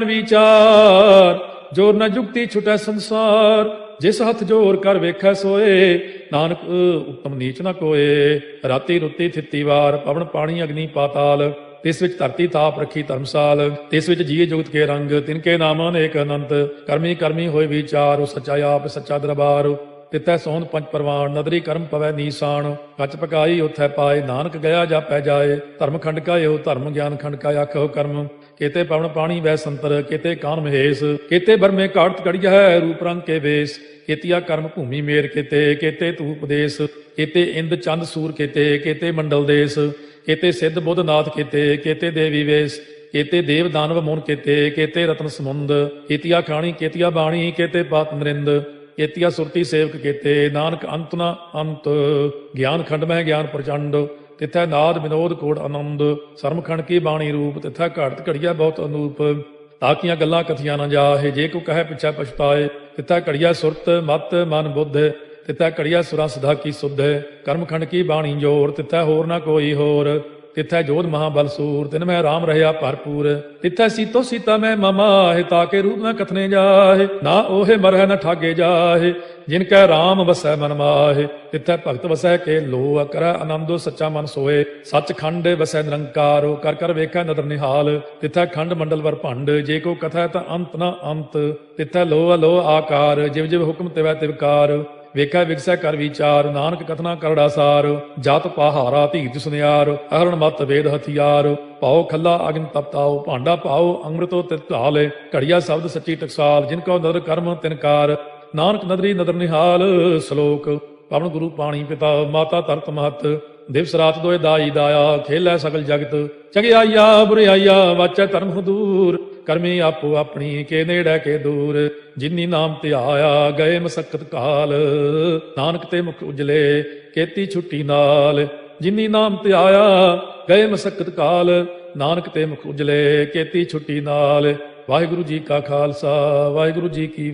ਵਿਚਾਰ, ਜੋਰ ਨਾ ਜੁਗਤੀ ਛੁਟੈ ਸੰਸਾਰ। ਜਿਸ ਹੱਥ ਜੋਰ ਕਰ ਵੇਖੈ ਸੋਏ, ਨਾਨਕ ਉਤਮ ਨੀਚ ਨਾ ਕੋਏ। ਰਾਤੀ ਰੁੱਤੀ ਥਿੱਤੀ ਵਾਰ, ਪਵਨ ਪਾਣੀ ਅਗਨੀ ਪਾਤਾਲ, ਤਿਸ ਵਿੱਚ ਧਰਤੀ ਤਾਪ ਰੱਖੀ ਧਰਮਸਾਲ। ਤਿਸ ਵਿੱਚ ਜੀਏ ਜੁਗਤ ਕੇ ਰੰਗ, ਤਿਨਕੇ ਨਾਮ ਅਨੇਕ ਅਨੰਤ। ਕਰਮੀ ਕਰਮੀ ਹੋਏ ਵਿਚਾਰ, ਸੱਚਾ ਆਪ ਸੱਚਾ ਦਰਬਾਰ। ਤਿਤੈ ਸੋਹਣ ਪੰਜ ਪਰਵਾਨ, ਨਦਰੀ ਕਰਮ ਪਵੈ ਨੀਸਾਨ। ਕੱਚ ਪਕਾਈ ਉਥੈ ਪਾਏ, ਨਾਨਕ ਗਿਆ ਜਾਪੈ ਜਾਏ। ਧਰਮ ਖੰਡ ਕਾ ਇਹੋ ਧਰਮ, ਗਿਆਨ ਖੰਡ ਕਾ ਆਖੋ ਕਰਮ। ਕੇਤੇ ਪਵਨ ਪਾਣੀ ਵੈ ਸੰਤਰ, ਕੇਤੇ ਕਾਨ ਮਹੇਸ਼। ਕੇਤੇ ਬਰਮੇ ਕਾੜਤ ਕੜੀਆ ਹੈ, ਰੂਪ ਰੰਗ ਕੇ ਵੇਸ। ਕੇਤੀਆ ਕਰਮ ਭੂਮੀ ਮੇਰ ਕੇਤੇ, ਕੇਤੇ ਤੂ ਉਪਦੇਸ਼। ਕੇਤੇ ਇੰਦ ਚੰਦ ਸੂਰ ਕੇਤੇ, ਕੇਤੇ ਮੰਡਲ ਦੇਸ। ਕੇਤੇ ਸਿੱਧ ਬੁੱਧ ਨਾਥ ਕੇਤੇ, ਕੇਤੇ ਦੇਵੀ ਵੇਸ। ਕੇਤੇ ਦੇਵ ਦਾਨਵ ਮੋਨ ਕੇਤੇ, ਕੇਤੇ ਰਤਨ ਸਮੁੰਦ। ਕੇਤੀਆ ਖਾਣੀ ਕੇਤੀਆ ਬਾਣੀ, ਕੇਤੇ ਪਾਤ ਨਰਿੰਦ। ਕੇਤੀਆ ਸੁਰਤੀ ਸੇਵਕ ਕੇਤੇ, ਨਾਨਕ ਅੰਤ ਨਾ ਅੰਤ। ਗਿਆਨ ਖੰਡ ਮਹਿ ਗਿਆਨ ਪ੍ਰਚੰਡ, ਤਿਥੈ ਨਾਦ ਵਿਨੋਦ ਕੋੜ ਆਨੰਦ। ਸਰਮ ਖੰਡ ਕੀ ਬਾਣੀ ਰੂਪ, ਤਿਥੈ ਘੜਤ ਘੜੀਆ ਬਹੁਤ ਅਨੂਪ। ਤਾਕੀਆਂ ਗੱਲਾਂ ਕਥੀਆਂ ਨਾ ਜਾਹੇ, ਜੇ ਕੋ ਕਹੈ ਪਿਛੈ ਪਛਤਾਏ। ਤਿਥੈ ਘੜੀਆ ਸੁਰਤ ਮਤ ਮਨ ਬੁੱਧ, ਤਿਥੈ ਘੜੀਆ ਸੁਰਾ ਸਦਾ ਕੀ ਸੁਧ। ਕਰਮ ਖੰਡ ਕੀ ਬਾਣੀ ਜੋਰ, ਤਿਥੈ ਹੋਰ ਨਾ ਕੋਈ ਹੋਰ। ਤਿਥੈ ਜੋਧ ਮਹਾਬਲ ਸੂਰ, ਤਿਨ ਮੈਂ ਰਾਮ ਰਹਿਆ ਭਰਪੂਰ। ਤਿਥੈ ਸੀਤੋ ਸੀਤਾ ਮੈਂ ਮਮਾਹਿ, ਤਾਕੇ ਰੂਪ ਨਾ ਕਥਨੇ ਜਾਹੇ। ਨਾ ਓਹੇ ਮਰਹਿ ਨ ਠਾਗੇ ਜਾਹੇ, ਜਿਨ ਕੈ ਰਾਮ ਵਸੈ ਮਨ ਮਾਹੇ। ਤਿਥੈ ਭਗਤ ਵਸੈ ਕੇ ਲੋ, ਕਰੈ ਆਨੰਦੋ ਸੱਚਾ ਮਨ ਸੋਏ। ਸੱਚ ਖੰਡ ਵਸੈ ਨਿਰੰਕਾਰ, ਕਰ ਕਰ ਵੇਖੈ ਨਦਰ ਨਿਹਾਲ। ਤਿਥੈ ਖੰਡ ਮੰਡਲ ਵਰ ਭੰਡ, ਜੇ ਕੋ ਕਥੈ ਤਾਂ ਅੰਤ ਨਾ ਅੰਤ। ਤਿਥੈ ਲੋ ਅਲੋ ਆਕਾਰ, ਜਿਵ ਜਿਵ ਹੁਕਮ ਤਿਵੈ ਤਿਵਕਾਰ। ਵੇਖੈ ਵਿਗਸੈ ਕਰ ਵਿਚਾਰ, ਨਾਨਕ ਕਥਨਾ ਕਰੜਾ ਸਾਰ। ਜਤ ਪਹਾਰਾ ਧੀਰਜ ਸੁਨਿਆਰ, ਅਹਰਣ ਮਤ ਵੇਦ ਹਥਿਆਰ। ਪਾਓ ਖੱਲਾ ਅਗਨ ਤਪਤਾਓ, ਭਾਂਡਾ ਪਾਓ ਅੰਮ੍ਰਿਤੋ ਤਿਤ ਢਾਲ। ਘੜੀਆ ਸ਼ਬਦ ਸੱਚੀ ਟਕਸਾਲ, ਜਿਨ ਕੋ ਨਦਰ ਕਰਮ ਤਿਨਕਾਰ। ਨਾਨਕ ਨਦਰੀ ਨਦਰ ਨਿਹਾਲ। ਸ਼ਲੋਕ। ਪਵਨ ਗੁਰੂ ਪਾਣੀ ਪਿਤਾ, ਮਾਤਾ ਧਰਤ ਮਹਤ। ਦਿਵਸ ਰਾਤ ਦੋਇ ਦਾਈ ਦਾਇਆ, ਖੇਲੈ ਸਗਲ ਜਗਤ। ਚੰਗਿਆਈਆ ਬੁਰਿਆਈਆ, ਵਾਚੈ ਧਰਮ ਹਦੂਰ। ਕਰਮੀ ਆਪੋ ਆਪਣੀ, ਕੇ ਨੇੜੈ ਕੇ ਦੂਰ। ਜਿਨੀ ਨਾਮ ਧਿਆਇਆ, ਗਏ ਮਸਕਤ ਕਾਲ। ਨਾਨਕ ਤੇ ਮੁਖ ਉਜਲੇ, ਕੀਤੀ ਛੁੱਟੀ ਨਾਲ। ਜਿਨੀ ਨਾਮ ਧਿਆਇਆ, ਗਏ ਮਸਕਤ ਕਾਲ। ਨਾਨਕ ਤੇ ਮੁਖ ਉਜਲੇ, ਕੀਤੀ ਛੁੱਟੀ ਨਾਲ। ਵਾਹਿਗੁਰੂ ਜੀ ਕਾ ਖਾਲਸਾ, ਵਾਹਿਗੁਰੂ ਜੀ ਕੀ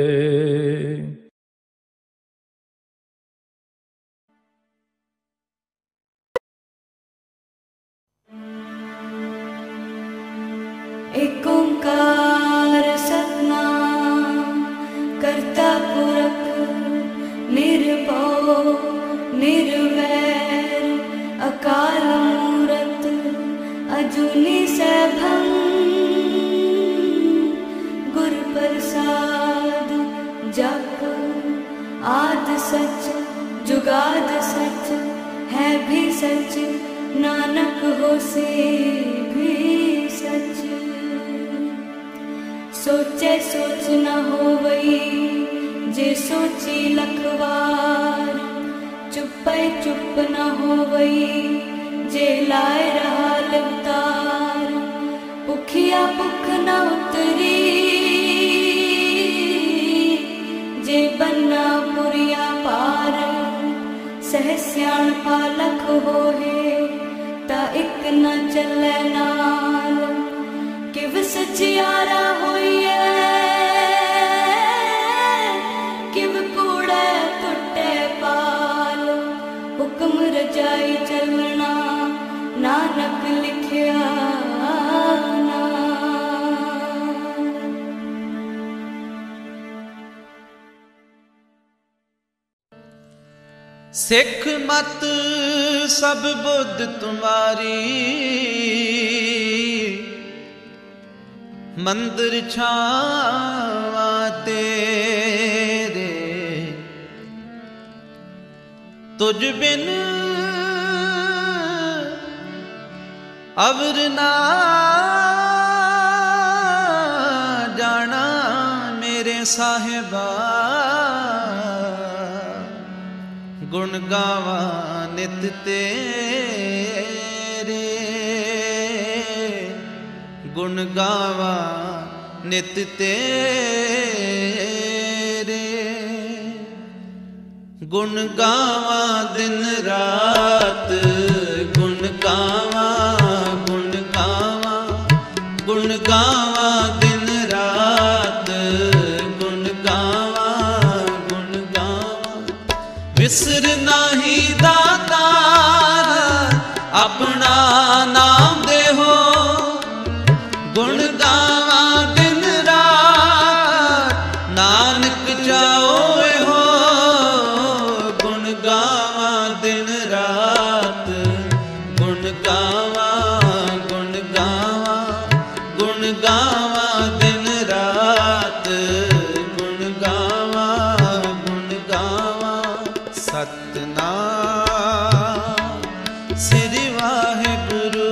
ਫਤਿਹ। ਏਕ ਓੰਕਾਰ ਸਤਿਨਾਮ ਕਰਤਾ ਪੁਰਖ ਨਿਰਭਉ ਨਿਰਵੈਰ ਅਕਾਲ ਮੂਰਤ ਅਜੂਨੀ ਸੈਭੰ ਗੁਰ ਪ੍ਰਸਾਦ ਜਪ ਆਦ ਸਚ ਜੁਗਾਦ ਸਚ ਹੈ ਵੀ ਸਚ ਨਾਨਕ ਹੋਸੀ ਵੀ ਸਚ। सोचे सोच न होवई जे सोची लखवार। चुपै चुप न होवई जे लाए रहा लिवतार। भुखिया भुख न उतरी जे बन्ना पुरिया पार। सह सियाण पालख होए ता इक न चलै नाल। किव सचियारा होइए किव कूड़े टुटे पाल। हुक्म रजाई चलना नानक लिखिया सिख मत सब बुद्ध तुम्हारी। मंदिर छावा तेरे तुझ बिन अवर ना जाना मेरे साहिबा। गुण गावा नित तेरे गुण गावा नित तेरे। गुण गावा दिन रात, गुण गावा गुण गावा गुण गावा दिन रात, गुण गावा गुण गावा। विसर नाही दातार अपना नाम देहो, गुण गावा दिन रात नानक जाओ हो, गुण गावा दिन रात, गुण गावा गुण गावा गुण गावा दिन रात, गुण गावा गुण गावा। सतनाम श्री वाहिगुरु,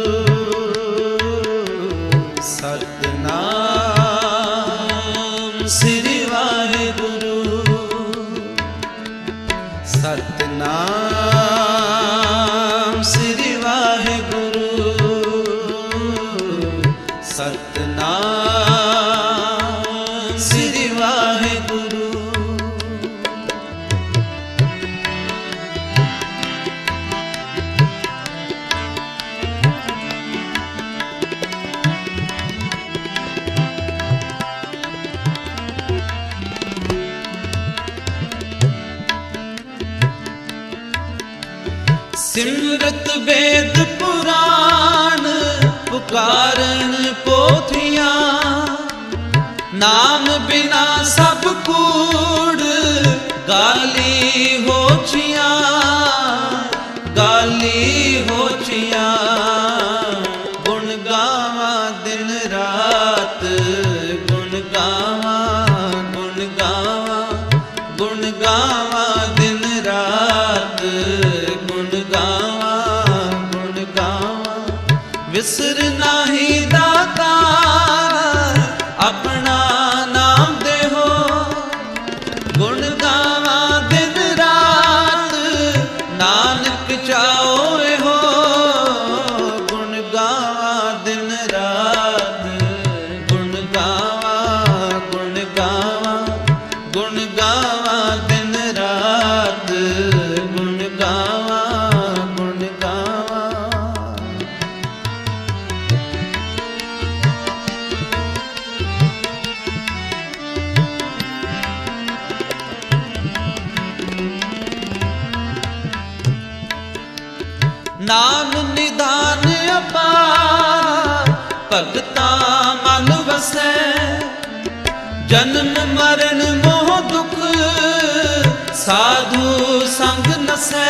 सतनाम श्री वाहिगुरु, सतनाम श्री वाहिगुरु, सतनाम श्री वाहिगुरु। सिमरत वेद पुराण पुकारन पोथियां, नाम बिना सब कूड़ गाली होछियां, गाली होछियां। गुण गावा दिन रात, गुण गावा गुण गावा गुण गावा दिन रात, गुण गावा गुण गावा। विसर नाही दातार अपना नाम देहो, गुण गावा दिन रात नानक चाओ हो, गुण गावा दिन रात, गुण गावा गुण गावा गुण गावा दिन रात, गुण गावा गुण गावा। नाम निदान अपार भगता मन वसै, जन्म मरण मोह दुख साधु संग नसै,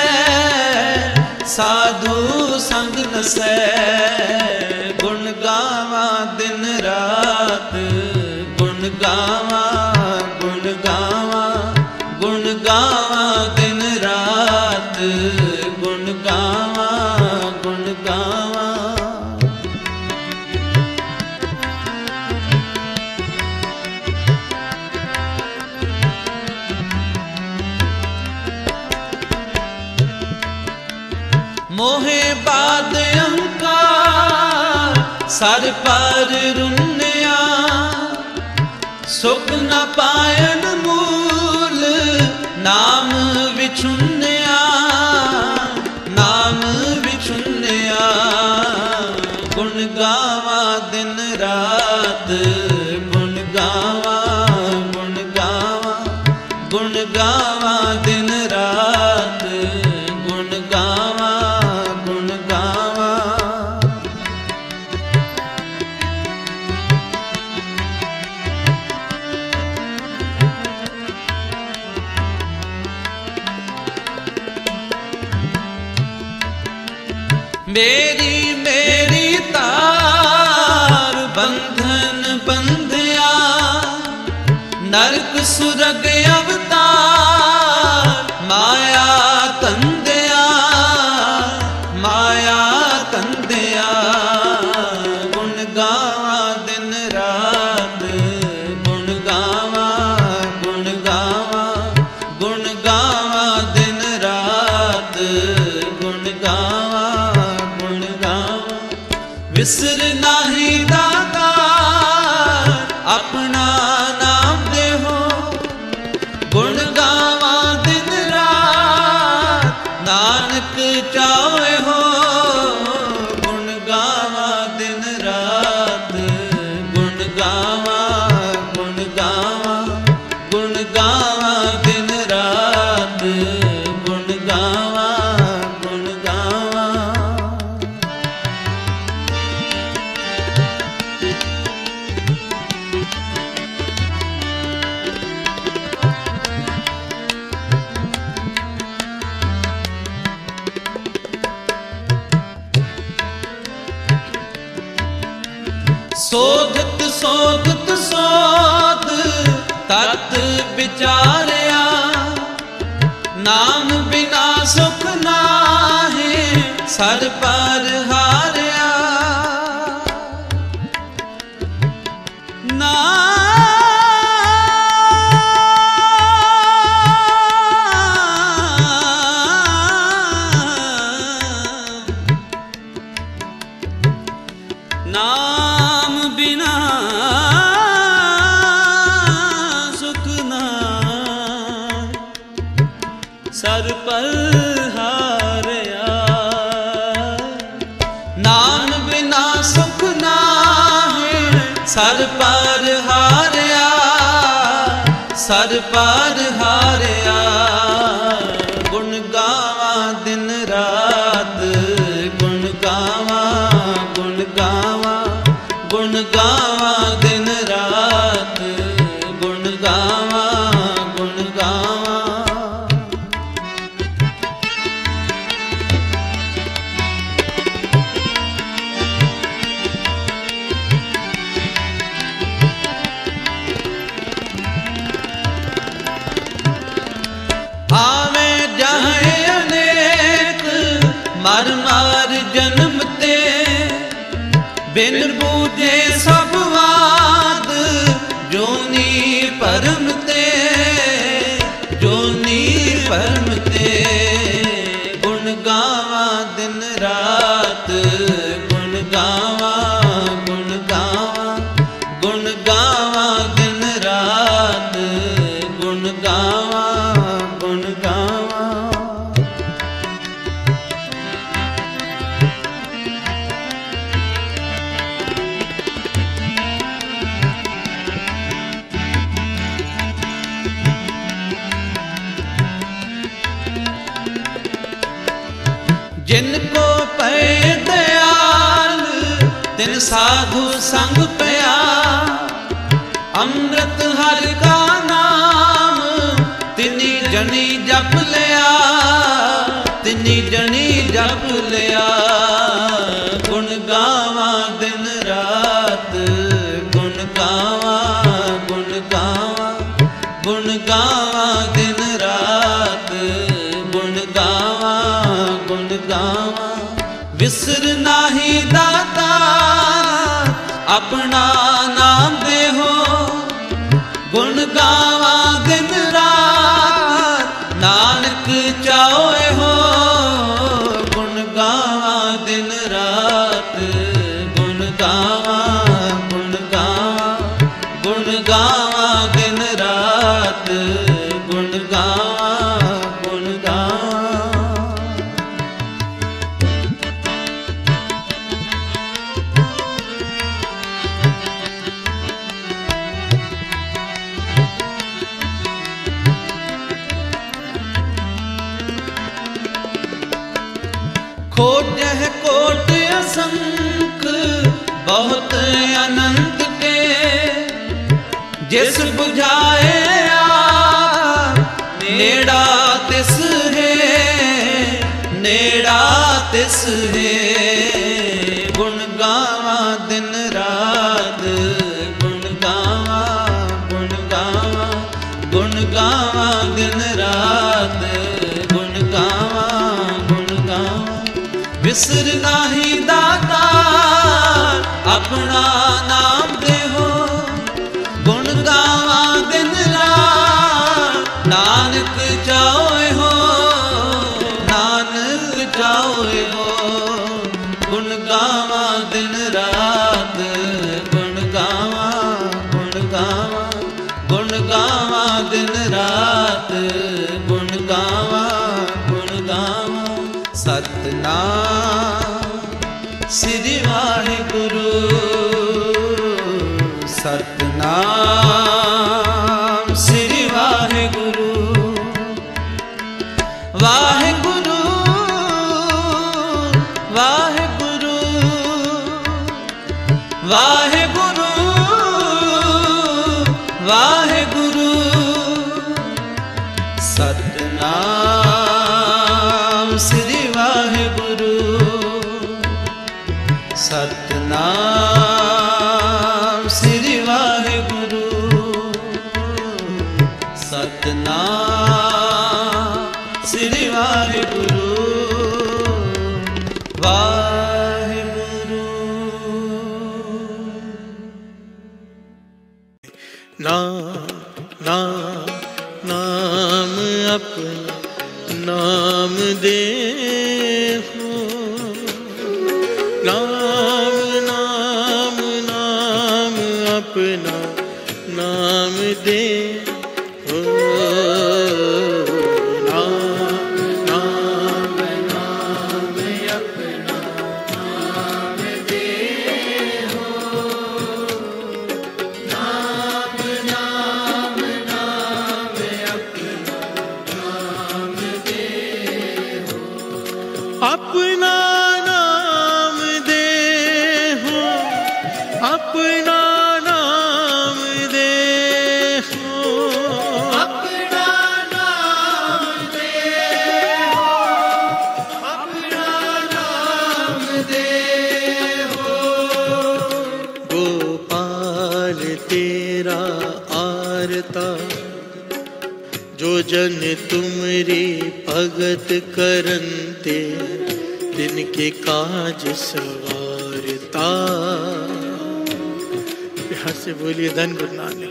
साधु संग नसै। गुण गावा दिन रात, गुण गावा गुण गावा गुण गावा दिन रात, गुण गावा गुण गावा। मोहे बाद अहंकार सर पर रुन्निया, सुख न पायन मूल नाम विछुन्निया, नाम विछुन्निया। गुण गावा दिन रात, गुण गावा गुण गावा गुण गावा दिन रात, गुण गावा गुण गावा। मेरी मेरी तार बंधन बंधिया, नरक सुरग अवतार माया तंदिया, माया तंदिया। गुण गावा दिन रात, गुण गावा गुण गावा गुण गावा दिन रात, गुण गावा गुण गावा। विसर नाही दातार अपना नाम देहो, गुण गावा दिन रात ਸੋਧਤ ਸੋਧਤ ਸੋਧ ਤਤ ਵਿਚਾਰਿਆ, ਨਾਮ ਬਿਨਾ ਸੁਖ ਨਾਹੀਂ ਸਰ ਪਰ ਹਾਰਿਆ। ਨਾਮ ਨਾਮ ਬਿਨਾ ਸੁਖ ਨਾਹੀਂ ਸਰ ਪਰ ਹਾਰਿਆ। ਨਾਮ ਬਿਨਾ ਸੁਖ ਨਾਹੀਂ ਸਰ ਪਰ ਹਾਰਿਆ, ਸਰ ਪਰ ਹਾਰਿਆ। ਗੁਣ ਗਾਵਾਂ ਦਿਨ ਰਾਤ, ਗੁਣ ਗਾਵਾਂ ਗੁਣ ਗਾਵਾਂ ਗੁਣ ਗਾਵਾਂ ਦਿਨ ਰਾਤ, ਗੁਣ ਗਾਵਾਂ ਗੁਣ ਗਾਵਾਂ। ਆਵੇ ਜਾਹੇ ਅਨੇਕ ਮਰ ਮਰ ਜਨਮ ਤੇ, ਬਿਨ ਬੂਝੇ ਸਭ ਵਾਦ ਜੋਨੀ ਭਰਮ ਤੇ, ਜੋਨੀ ਭਰਮ ਤੇ। ਗੁਣ ਗਾਵਾਂ ਦਿਨ ਰਾਤ, ਗੁਣ ਗਾਵਾਂ ਗੁਣ ਗਾਵਾਂ ਗੁਣ ਗਾਵਾਂ ਦਿਨ ਰਾਤ, ਗੁਣ ਗਾਵਾਂ ਗੁਣ ਗਾਵਾਂ। जिन को पै दयाल तिन साधु संग पया, अमृत हर का नाम तिनी जनी जप लिया, तिनी जनी जप लिया। गुण गावां दिन रात, गुण गावां गुण गावां गुण गावां दिन रात, गुण गावां गुण गावां। विसर नाही दाता अपना नाम देहो, गुण गावां दिन रात नानक चाओए हो। गुण गावां दिन रात, गुण गावां गुण गावां गुण गावां दिन रात, गुण गावां गुण गावां। खोजह कोट असंख बहुत अनंत के, जिस बुझाए आप नेड़ा तिस है, नेड़ा तिस है। गुण गावां दिन रात, गुण गावां गुण गावां गुण गावां दिन रात, गुण गावां गुण गावां। विसर नाही दाता अपना नाम देहो, गुण गावां दिन रात नानक चाओए हो, नानक चाओए हो। गुण गावां दिन रात, गुण गावां गुण गावां गुण गावां दिन रात, गुण गावां गुण गावां। सतनाम श्री वाहिगुरु, सतनाम श्री वाहिगुरु। वाहिगुरु वाहिगुरु वाहिगुरु वाहिगुरु। सतनाम श्री वाहिगुरु, सतनाम वाहेगुरु। नाम नाम नाम अपना नाम दे हो, नाम नाम नाम अपना नाम दे हो, नाम नाम नाम अपना नाम दे हो, नाम नाम नाम अपना नाम दे हो, अपना नाम दे हो, अपना नाम दे हो, अपना नाम दे हो, अपना नाम दे हो, गोपाल तेरा आरता जो जन तुमरी भगत करंते, दिन के काज सवारता। बिहार से बोलिए धन गुरु नानक।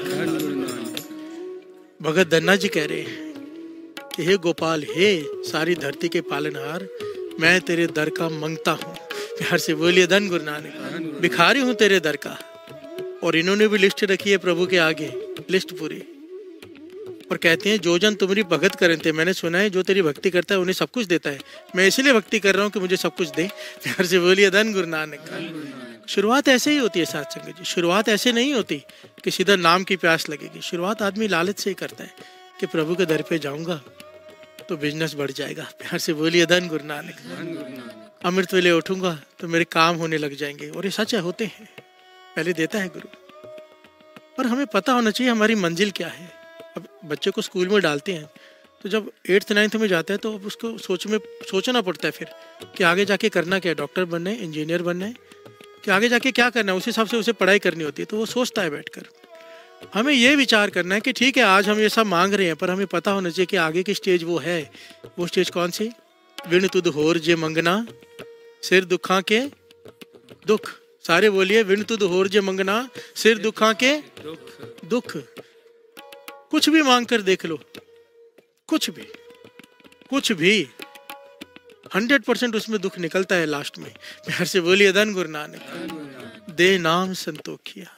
भगत धन्ना जी कह रहे हैं कि हे गोपाल, हे सारी धरती के पालनहार, मैं तेरे दर का मंगता हूँ। बिहार से बोलिए धन गुरु नानक। भिखारी हूँ तेरे दर का। और इन्होंने भी लिस्ट रखी है प्रभु के आगे, लिस्ट पूरी, और कहते हैं जो जन तुम्हारी भगत करते। मैंने सुना है जो तेरी भक्ति करता है उन्हें सब कुछ देता है। मैं इसलिए भक्ति कर रहा हूँ कि मुझे सब कुछ दे। प्यार से बोलिए धन गुरु नानक। शुरुआत ऐसे ही होती है साथ संगत जी। शुरुआत ऐसे नहीं होती कि सीधा नाम की प्यास लगेगी। शुरुआत आदमी लालच से ही करता है कि प्रभु के दर पे जाऊंगा तो बिजनेस बढ़ जाएगा। प्यार से बोलिए धन गुरु नानक। अमृत वेले उठूंगा तो मेरे काम होने लग जाएंगे। और ये सच है, होते हैं। पहले देता है गुरु, पर हमें पता होना चाहिए हमारी मंजिल क्या है। अब बच्चे को स्कूल में डालते हैं तो जब एट्थ नाइन्थ में जाता है तो उसको सोच में सोचना पड़ता है फिर कि आगे जाके करना क्या है। डॉक्टर बनना है, इंजीनियर बनना है, कि आगे जाके क्या करना है। उस हिसाब से उसे पढ़ाई करनी होती है। तो वो सोचता है बैठकर। हमें ये विचार करना है कि ठीक है आज हम ये सब मांग रहे हैं, पर हमें पता होना चाहिए कि आगे की स्टेज वो है। वो स्टेज कौन सी? विण तुद होर जे मंगना सिर दुखा के दुख। सारे बोलिए, विण तुद होर जे मंगना सिर दुखा के दुख। कुछ भी मांग कर देख लो, कुछ भी कुछ भी हंड्रेड परसेंट उसमें दुख निकलता है लास्ट में। प्यार से बोलिए धन गुरु नानक। दे नाम संतोखिया।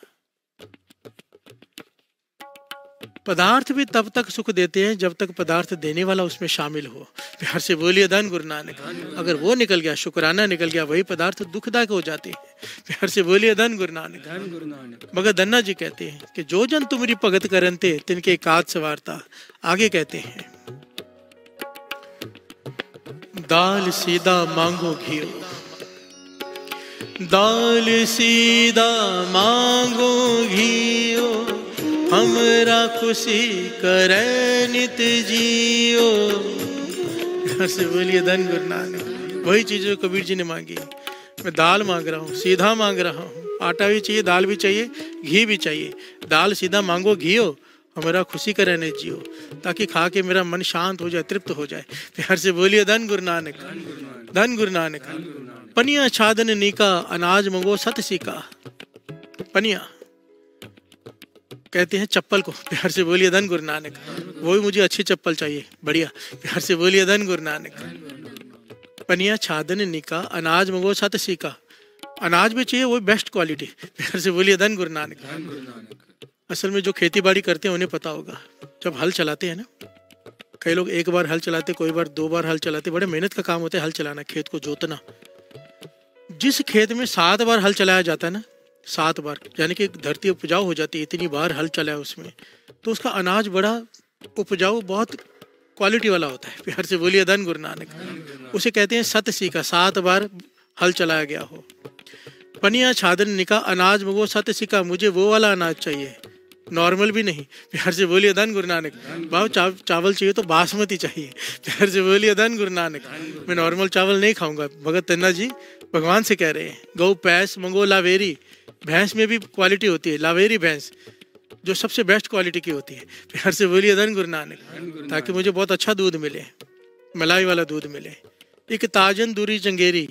पदार्थ भी तब तक सुख देते हैं जब तक पदार्थ देने वाला उसमें शामिल हो। प्यार से बोलिए धन गुरु नानक। अगर वो निकल गया, शुक्राना निकल गया, वही पदार्थ दुखदायक हो जाते हैं। प्यार से बोलिए धन गुरु नानक। मगर धन्ना जी कहते हैं कि जो जन तुम्हारी भगत करंते तिनके काज सवारता। आगे कहते हैं, दाल सीधा मांगो घियो, दाल सीधा मांगो घियो, हमरा खुशी करे नित जियो। प्यार से बोलिए धन गुरु नानक। वही चीज जो कबीर जी ने मांगी। मैं दाल मांग रहा हूँ, सीधा मांग रहा हूँ। आटा भी चाहिए, दाल भी चाहिए, घी भी चाहिए। दाल सीधा मांगो घियो, हमारा खुशी करे नित जियो, ताकि खा के मेरा मन शांत हो जाए, तृप्त हो जाए। प्यार से बोलिए धन गुरु नानक। धन गुरु नानक। पनिया छादन नीका, अनाज मंगो सत सीका। पनिया कहते हैं चप्पल को। प्यार से बोलिए धन गुरु नानक। वो भी मुझे अच्छी चप्पल चाहिए, बढ़िया। प्यार से बोलिए धन गुरु नानक। पनिया छादन निका, अनाज मंगो सत सीका। अनाज भी चाहिए, वो बेस्ट क्वालिटी। प्यार से बोलिए धन गुरु नानक। असल में जो खेती बाड़ी करते हैं उन्हें पता होगा, जब हल चलाते हैं ना, कई लोग एक बार हल चलाते, कोई बार दो बार हल चलाते। बड़े मेहनत का काम होता है हल चलाना, खेत को जोतना। जिस खेत में सात बार हल चलाया जाता है ना, सात बार, यानी कि धरती उपजाऊ हो जाती है, इतनी बार हल चलाया उसमें, तो उसका अनाज बड़ा उपजाऊ, बहुत क्वालिटी वाला होता है। प्यार से बोलिए धन गुरु नानक। उसे कहते हैं सत सीका, सात बार हल चलाया गया हो। पनिया छादन निका, अनाज मंगो सत सीका। मुझे वो वाला अनाज चाहिए, नॉर्मल भी नहीं। प्यार से बोलिए धन गुरु नानक। बाबू चा, चावल चाहिए तो बासमती चाहिए। प्यार से बोलिए धन गुरु नानक। मैं नॉर्मल चावल नहीं खाऊंगा। भगत धन्ना जी भगवान से कह रहे हैं, गौ पैस मंगो लावेरी। भैंस में भी क्वालिटी होती है, लावेरी भैंस जो सबसे बेस्ट क्वालिटी की होती है। प्यार से बोलिए धन गुरु नानक, ताकि मुझे बहुत अच्छा दूध मिले, मलाई वाला दूध मिले। एक ताजन दूरी चंगेरी,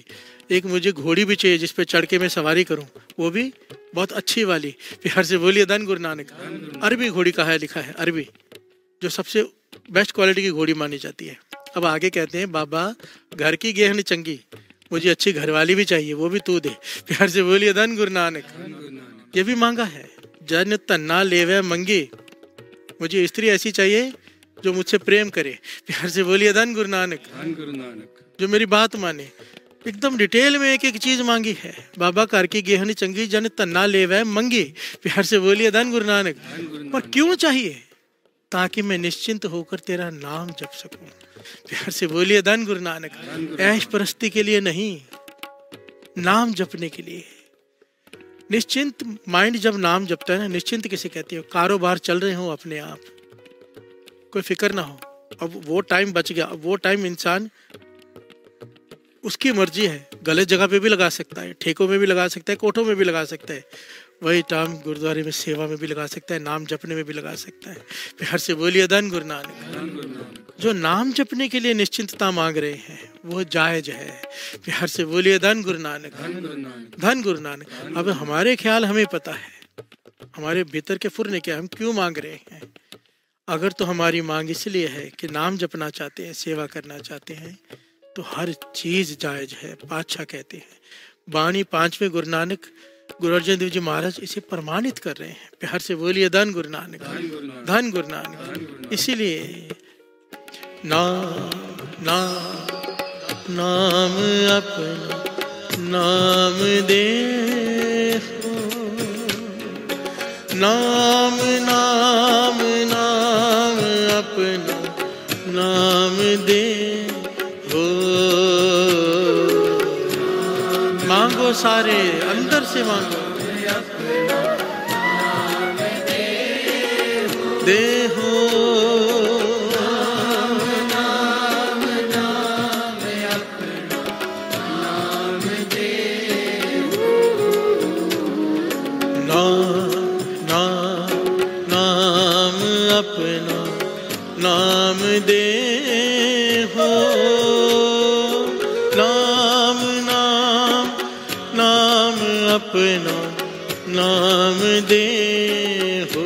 एक मुझे घोड़ी भी चाहिए जिस पे चढ़ के मैं सवारी करूं, वो भी बहुत अच्छी वाली। प्यार से बोलिए धन गुरु नानक। अरबी घोड़ी का है, लिखा है अरबी, जो सबसे बेस्ट क्वालिटी की घोड़ी मानी जाती है। अब आगे कहते हैं, बाबा घर की गेहन चंगी, मुझे अच्छी घरवाली भी चाहिए, वो भी तू दे। प्यार से बोलिए धन गुरु नानक। ये भी मांगा है, जन तन्ना लेवे मंगी, मुझे स्त्री ऐसी चाहिए जो मुझसे प्रेम करे। प्यार से बोलिए धन गुरु नानक। जो मेरी बात माने। एकदम डिटेल में एक एक चीज मांगी है। बाबा घर की गेहनी चंगी, जन तन्ना लेवे मंगी। प्यार से बोलिए धन गुरु नानक। पर क्यों चाहिए? ताकि मैं निश्चिंत होकर तेरा नाम जप सकूं। प्यार से बोलिए धन गुरु नानक। ऐश परस्ती के लिए नहीं, नाम जपने के लिए। निश्चिंत माइंड जब नाम जपता है ना, निश्चिंत किसे कहते हो? कारोबार चल रहे हो अपने आप, कोई फिक्र ना हो। अब वो टाइम बच गया, अब वो टाइम इंसान उसकी मर्जी है, गलत जगह पे भी लगा सकता है, ठेकों में भी लगा सकता है, कोठों में भी लगा सकता है। वही टाइम गुरुद्वारे में सेवा में भी लगा सकता है, नाम जपने में भी लगा सकता है। प्यार से बोलिए धन गुरु नानक। जो नाम जपने के लिए निश्चिंतता मांग रहे हैं वो जायज है। प्यार से बोलिए धन गुरु नानक। धन गुरु नानक। अब हमारे ख्याल हमें पता है, हमारे भीतर के फुर ने क्या, हम क्यों मांग रहे हैं। अगर तो हमारी मांग इसलिए है कि नाम जपना चाहते हैं, सेवा करना चाहते हैं, तो हर चीज जायज है। पातशाह कहते हैं, बाणी पांचवें गुरु नानक गुरु अर्जन देव जी महाराज इसे प्रमाणित कर रहे हैं। प्यार से बोलिए धन गुरु नानक। धन गुरु नानक। इसीलिए नाम नाम नाम अपना नाम दे, नाम नाम नाम अपना नाम दे हो। मांगो सारे, अंदर से मांगो। दे हो अपना नाम दे हो। नाम नाम नाम अपना नाम दे हो।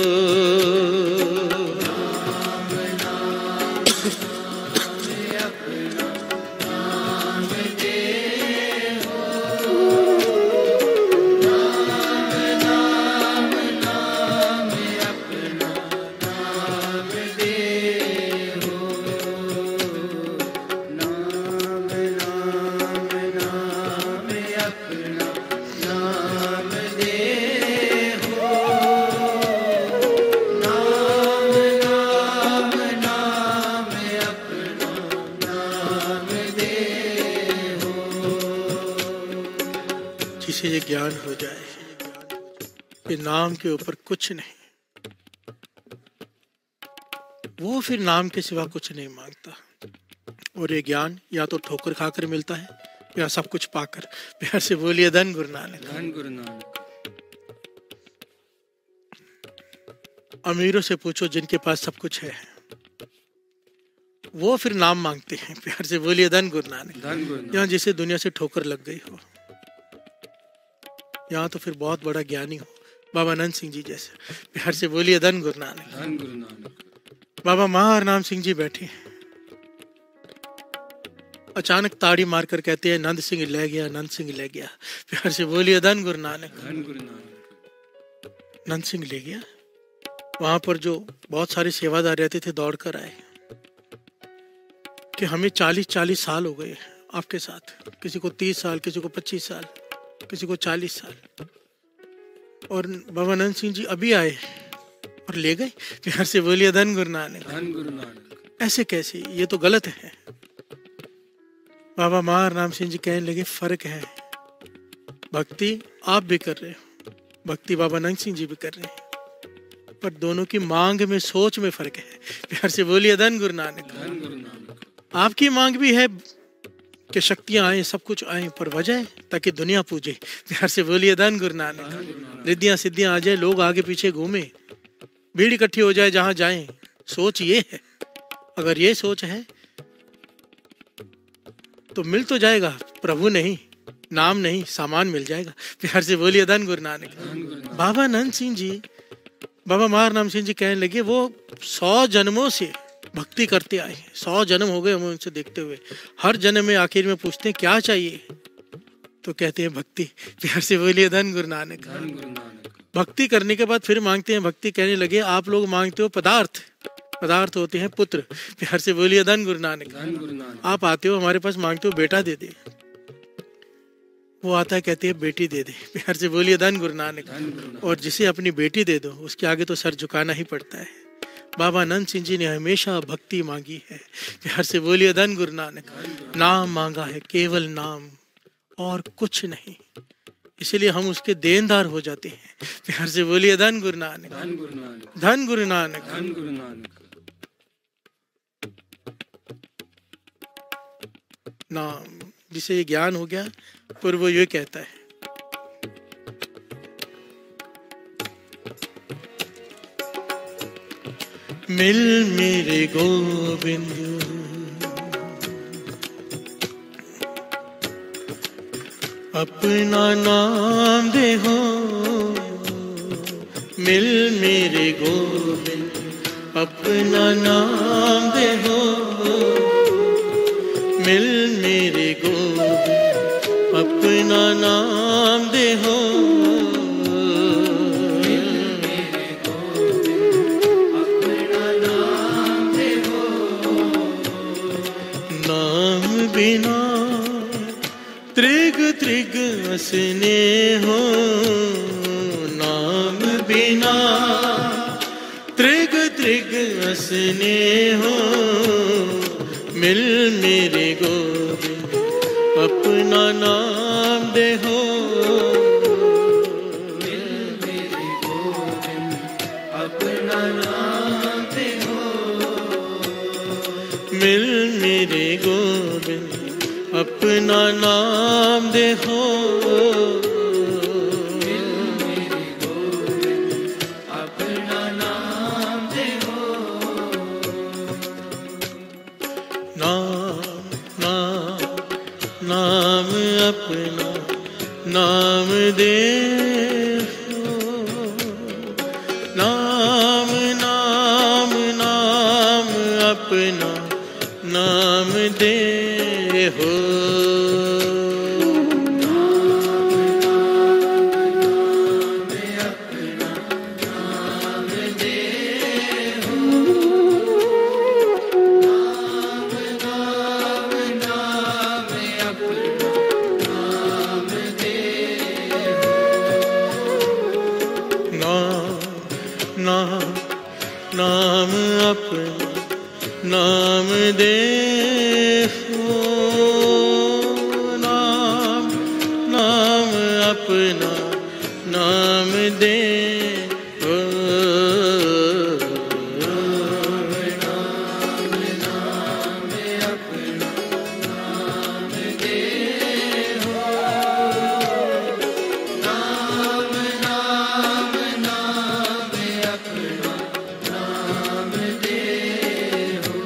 जिसे ये ज्ञान हो जाए कि नाम के ऊपर कुछ नहीं, वो फिर नाम के सिवा कुछ नहीं मांगता। और ये ज्ञान या तो ठोकर खाकर मिलता है या सब कुछ पाकर। प्यार से बोलिए धन गुरु नानक। धन गुरु नानक। अमीरों से पूछो जिनके पास सब कुछ है, वो फिर नाम मांगते हैं। प्यार से बोलिए धन गुरु नानक। यहाँ जिसे दुनिया से ठोकर लग गई हो, यहाँ तो फिर बहुत बड़ा ज्ञानी हो, बाबा अनंत सिंह जी जैसे। प्यार से बोलिए धन गुरु नानक। धन गुरु नानक। बाबा महार नाम सिंह जी बैठे हैं, अचानक ताड़ी मारकर कहते हैं नंद सिंह ले गया, नंद सिंह ले गया। प्यार से बोलिए धन गुरु नानक। धन गुरु नानक। नंद सिंह ले गया। वहां पर जो बहुत सारे सेवादार रहते थे दौड़ कर आए कि हमें चालीस चालीस साल हो गए आपके साथ, किसी को तीस साल, किसी को पच्चीस साल, किसी को चालीस साल। और बाबा अनंत सिंह जी अभी आए और ले गए। प्यार से बोलिए धन गुरु नानक। धन गुरु नानक। ऐसे कैसे, ये तो गलत है। बाबा महार नाम सिंह जी कहने लगे फर्क है, भक्ति आप भी कर रहे हो, भक्ति बाबा अनंत सिंह जी भी कर रहे हैं, पर दोनों की मांग में, सोच में फर्क है। प्यार से बोलिए धन गुरु नानक। धन गुरु नानक। आपकी मांग भी है कि शक्तियां आए, सब कुछ आए, पर वजह ताकि दुनिया पूजे। प्यार से बोलिए धन गुरु नानक। रिद्धियां सिद्धियां आ जाए, लोग आगे पीछे घूमे, भीड़ इकट्ठी हो जाए जहां जाएं। सोच ये है, अगर ये सोच है तो मिल तो जाएगा, प्रभु नहीं, नाम नहीं सामान मिल जाएगा। प्यार से बोलिए धन गुरु नानक। बाबा नंद सिंह जी, बाबा मार नाम सिंह जी कहने लगे वो सौ जन्मों से भक्ति करते आए, सौ जन्म हो गए हमें उनसे देखते हुए। हर जन्म में आखिर में पूछते हैं क्या चाहिए, तो कहते हैं भक्ति। प्यार से बोलिए धन गुरु नानक। भक्ति करने के बाद फिर मांगते हैं भक्ति। कहने लगे आप लोग मांगते हो पदार्थ, पदार्थ होते हैं पुत्र। प्यार से बोलिए धन गुरु नानक। आप आते हो हमारे पास मांगते हो बेटा दे दे, वो आता है कहते हैं बेटी दे दे। प्यार से बोलिए धन गुरु नानक। और जिसे अपनी बेटी दे दो उसके आगे तो सर झुकाना ही पड़ता है। बाबा नंद सिंह जी ने हमेशा भक्ति मांगी है। प्यार से बोलिए धन गुरु नानक। नाम मांगा है, केवल नाम और कुछ नहीं, इसलिए हम उसके देनदार हो जाते हैं। प्यार से बोलिए धन गुरु नानक। धन गुरु नानक। नाम जिसे ये ज्ञान हो गया पर वो ये कहता है मिल मेरे गोविंद अपना नाम दे हो, मिल मेरे गोविंद अपना नाम दे हो, मिल मेरे गोविंद अपना नाम दे हो, मिल मेरे गोविंद अपना नाम दे हो। नाम बिना त्रिग त्रिग असने हो, नाम बिना त्रिग त्रिग असने हो, मिल मेरे गोविंद अपना नाम दे हो, मिल मेरे गोविंद अपना नाम दे हो, मिल मेरे गोविंद अपना नाम दे हो, मिल मेरे गोविंद अपना नाम दे हो। नाम नाम नाम अपना नाम दे हो, नाम नाम नाम अपना नाम दे हो, नाम अपना नाम दे हो, नाम नाम अपना नाम दे हो, नाम नाम अपना नाम दे हो, नाम नाम नाम अपना नाम दे हो।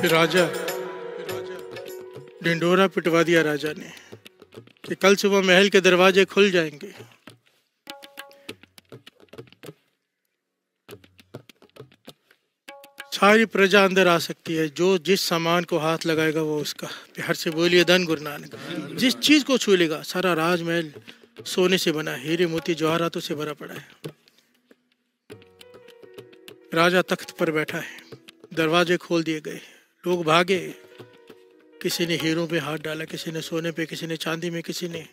फिर राजा ढिंडोरा पिटवा दिया राजा ने कि कल सुबह महल के दरवाजे खुल जाएंगे। सारी प्रजा अंदर आ सकती है, जो जिस सामान को हाथ लगाएगा वो उसका। प्यार से बोलिए धन गुरु नानक। जिस चीज को छू लेगा, सारा राजमहल सोने से बना, हीरे मोती जवाहरातों से भरा पड़ा है। राजा तख्त पर बैठा है, दरवाजे खोल दिए गए, लोग भागे। किसी ने हीरों पे हाथ डाला, किसी ने सोने पे, किसी ने चांदी में, किसी ने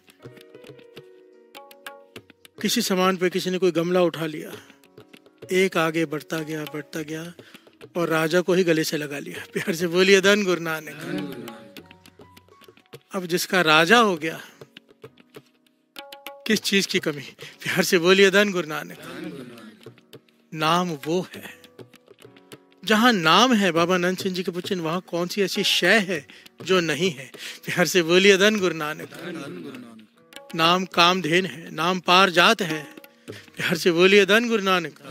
किसी सामान पे, किसी ने कोई गमला उठा लिया। एक आगे बढ़ता गया बढ़ता गया और राजा को ही गले से लगा लिया। प्यार से बोलिए धन गुरु नानक। अब जिसका राजा हो गया, किस चीज की कमी? प्यार से बोलिए धन गुरु नानक। नाम वो है, जहां नाम है बाबा नंद सिंह जी के बच्चन, वहां कौन सी ऐसी शय है जो नहीं है? प्यार से बोलिए धन गुरु नानक। नाम कामधेन है, नाम पार जात है। प्यार से बोलिए धन गुरु नानक।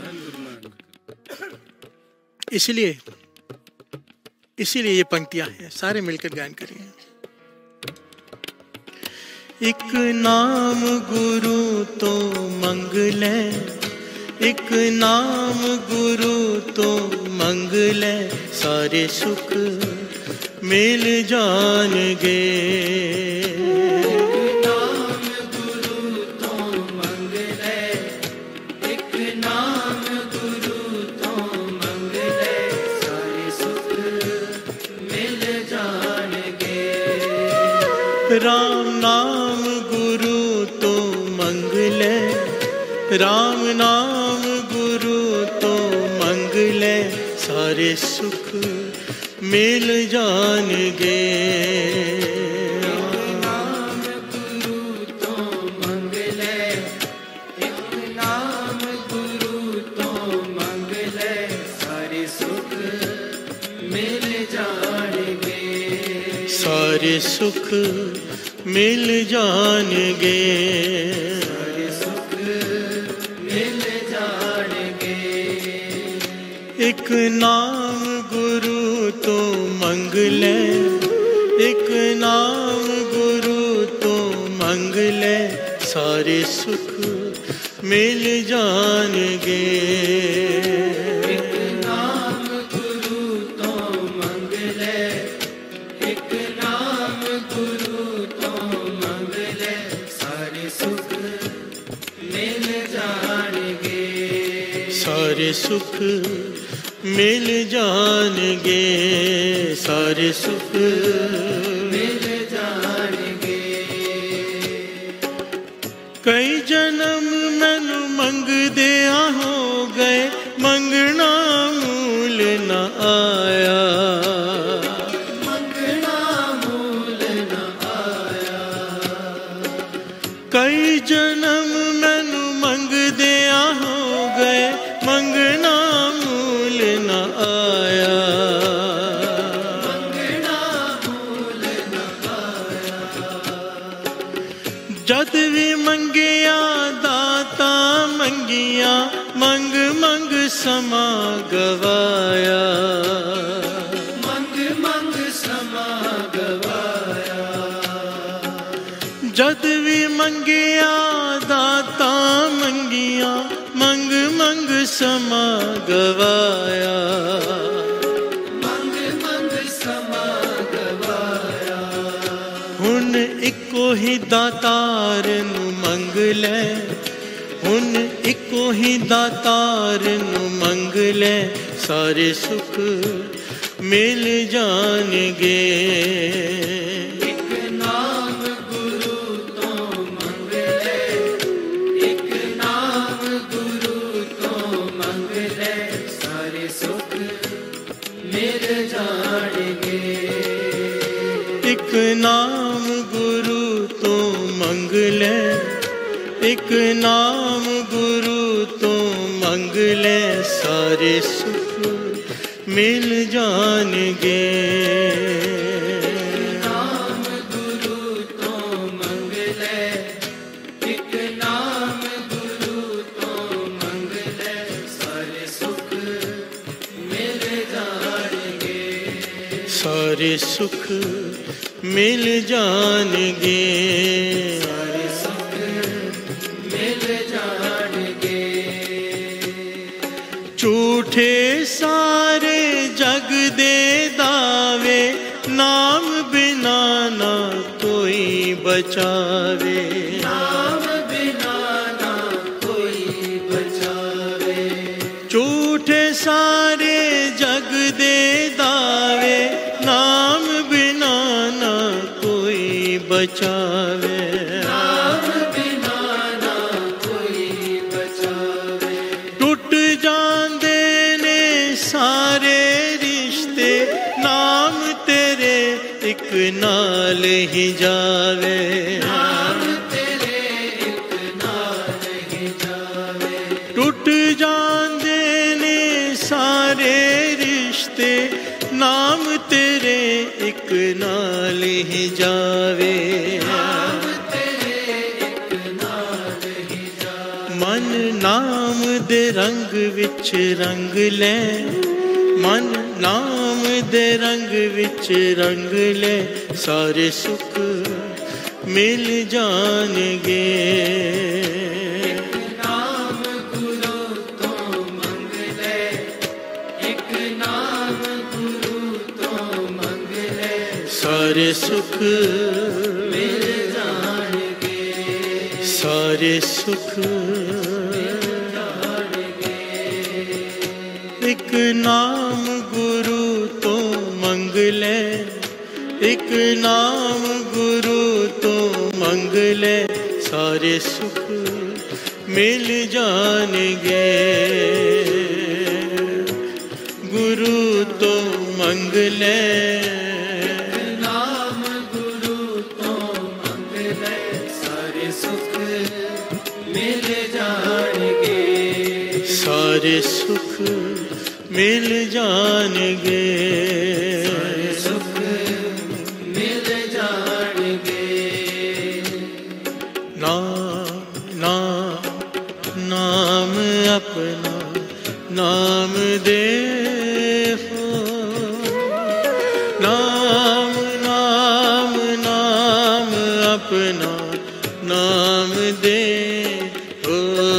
इसलिए इसीलिए ये पंक्तियां हैं, सारे मिलकर गायन करिए। एक नाम गुरु तो मंगले, एक नाम गुरु तो मंगले, सारे सुख मिल जाएंगे। राम नाम गुरु तो मंगले, राम नाम गुरु तो मंगले, सारे सुख मिल जाएंगे। नाम गुरु तो मंगले, एक नाम गुरु तो मंगले, सारे सुख मिल जाएंगे। सारे सुख मिल जाएंगे, सारे सुख मिल जाएंगे। एक नाम गुरु तो मंगले, एक नाम गुरु तो मंगले, सारे सुख मिल जाएंगे। सारे सुख मिल जाएंगे, सारे सुख मिल जाएंगे। कई जन्म मैनू मंगदिया हो गए, मंगना मूल न आया, मंगना मूल न आया। कई जन्म मैनू मंगदिया हो गए, मंगना मूल न आया, मंगना मूल न आया। जद भी मंगिया दाता मंगिया, मंग मंग समा गवाया, मंग मंग समा गवाया। जद भी मंगिया दाता मंगिया, मंग मंग समा गवाया, मंग मंग समा गवाया। हुन इको ही दातार नू मंग ले, हुन इको ही दातार नू मंग ले, सारे सुख मिल जाएंगे। एक नाम गुरु तो मंगले, एक नाम गुरु तो मंगले, सारे सुख मिल जाएंगे। नाम गुरु तो मंगले, एक नाम गुरु तो मंगले, सारे सुख मिल जाएंगे। सारे सुख मिल जाएंगे, सारे सुख मिल जाएंगे। झूठे सारे जग दे दावे, नाम बिना ना कोई बचावे, नाम बिना ना कोई बचावे। झूठे सारे जग दे दावे, नाम बिना ना कोई बचावे, नाम बिना ना कोई बचावे। टूट जांदे ने सारे रिश्ते, नाम तेरे एक नाल ही जावे, नाम तेरे एक नाल ही जावे। टूट जांदे ने सारे रिश्ते, नाम तेरे एक नाल ही जावे, नाम तेरे एक नाल ही जावे। मन नाम दे रंग विच रंग ले, मन नाम दे रंग विच रंग ले, सारे सुख मिल जाएंगे। एक नाम गुरु तो मंग ले, एक नाम गुरु तो मंग ले, सारे सुख मिल जाएंगे, सारे सुख मिल जाएंगे। एक नाम गुरु तो मंग ले, एक नाम गुरु तो मंग ले, सारे सुख मिल जाएंगे। गुरु तो मंग ले, नाम गुरु तो मंग ले, सारे सुख मिल जाएंगे, सारे सुख मिल जाएंगे, सारे सुख मिल जाएंगे। नाम नाम नाम अपना नाम दे हो, नाम नाम नाम अपना नाम दे हो,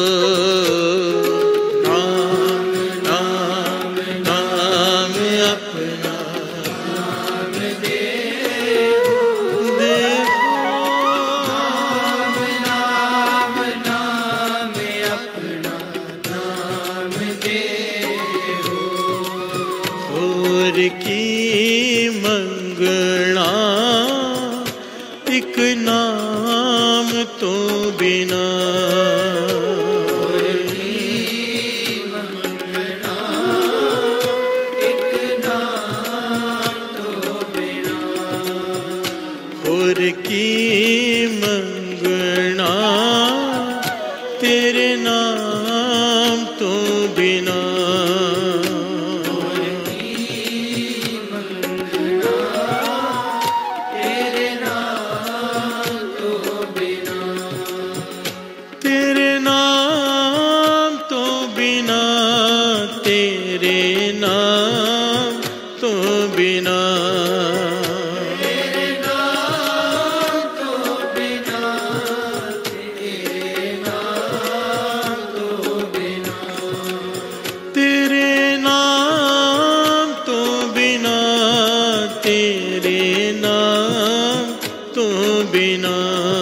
नाम नाम नाम अपना नाम दे दे हो, नाम नाम अपना नाम दे हो। और की मंगना एक नाम तो बिना, और की मंगना एक नाम तो बिना, और की मंगना तेरे नाम तो बिना, और की मंगना तेरे नाम तो बिना, तेरे नाम तो बिना, तेरे नाम तो बिना, तेरे नाम तो बिना, तेरे नाम तो बिना, तेरे नाम तो बिना, तेरे नाम तो बिना,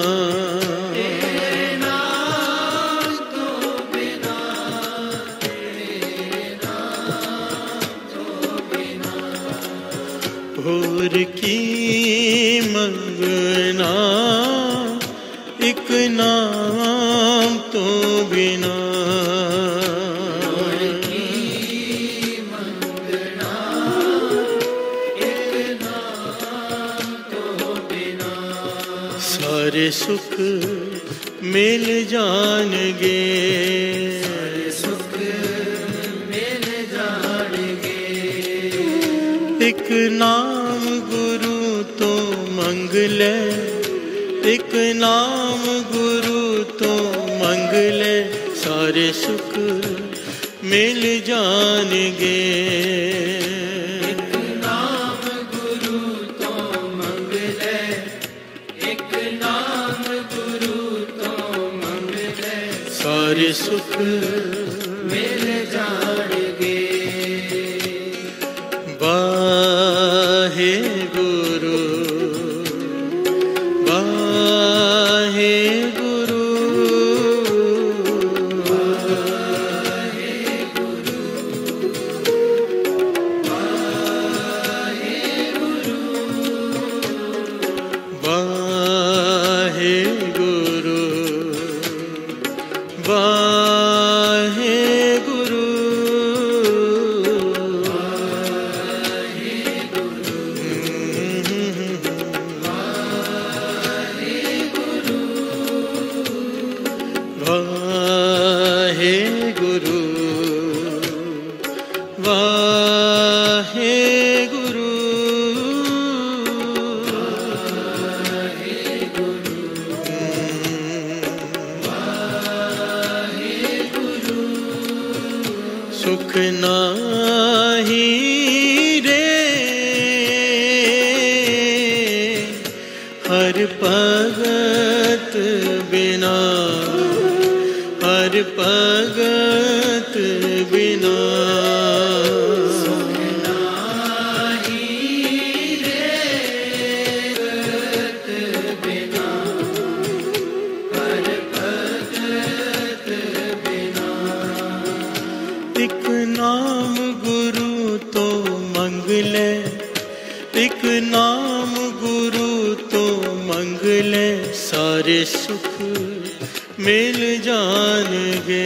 तेरे नाम तो बिना, तेरे नाम तो बिना। और की मंगना एक नाम तो बिना, और की मंगना एक नाम तो बिना, सारे सुख मिल जाएंगे, सारे सुख मिल जाएंगे। एक नाम गुरु तो मंग ले, एक नाम गुरु तो मंग ले, सारे सुख मिल जाएंगे। एक नाम गुरु सुख मिल जाणगे। वाहे गुरु वाहे गुरु वाहे गुरु वाहे गुरु वाहे गुरु वाहे गुरु वाहे गुरु वाहे गुरु सुख नाही रे हर भगत बिना, हर भगत बिना। एक नाम गुरु तो मंग ले, एक नाम गुरु तो मंग ले, सारे सुख मिल जाणगे।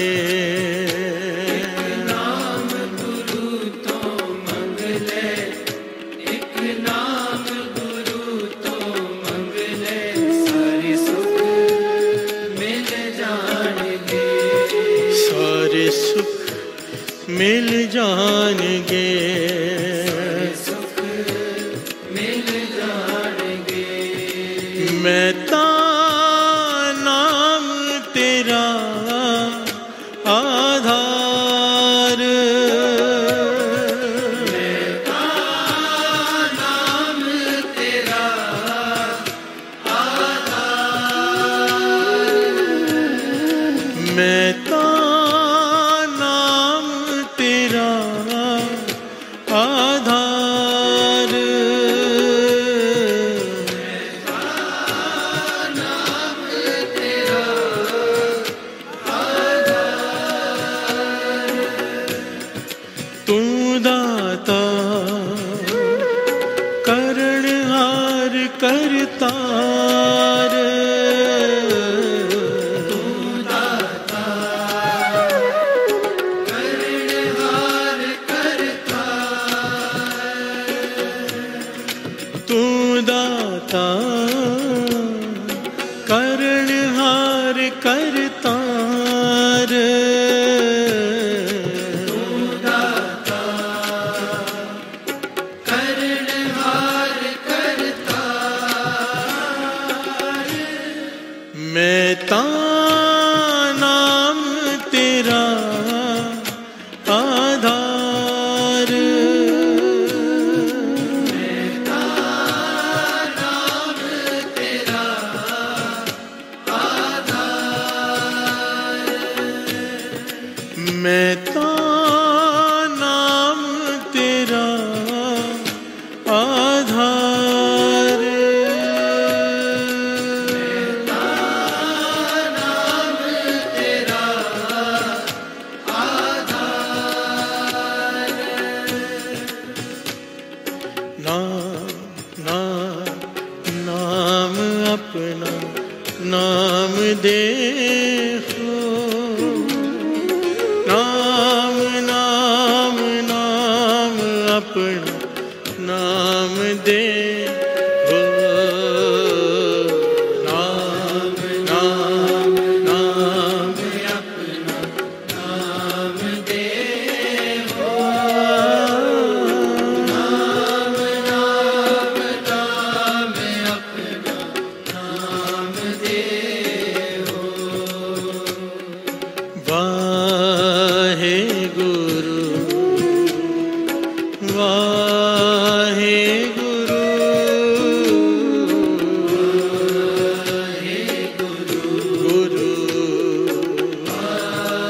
नाम गुरु तो मंग ले, एक नाम गुरु तो मंग ले, सारे सुख मिल जाणगे। सारे सुख मिल जाणगे। सुख मिल जाणगे। मैं ता नाम तेरा आधार, मैं ता नाम तेरा आधार, मैं ता नाम तेरा आधार। नाम तेरा आधार। तू दाता करणहार करतार, तू दाता करणहार करतार, तू दाता करणहार करतार। तू दाता करणहार करतार। मैं ता नाम तेरा आधार, मैं ता नाम तेरा आधार, मैं ता नाम तेरा आधार। नाम तेरा आधार। नाम नाम नाम अपना नाम दे हो, नाम नाम नाम अपना नाम दे हो। नाम नाम नाम अपना नाम दे हो, नाम नाम नाम अपना नाम दे हो। वाहे गुरु वाहे गुरु वाहे गुरु गुरु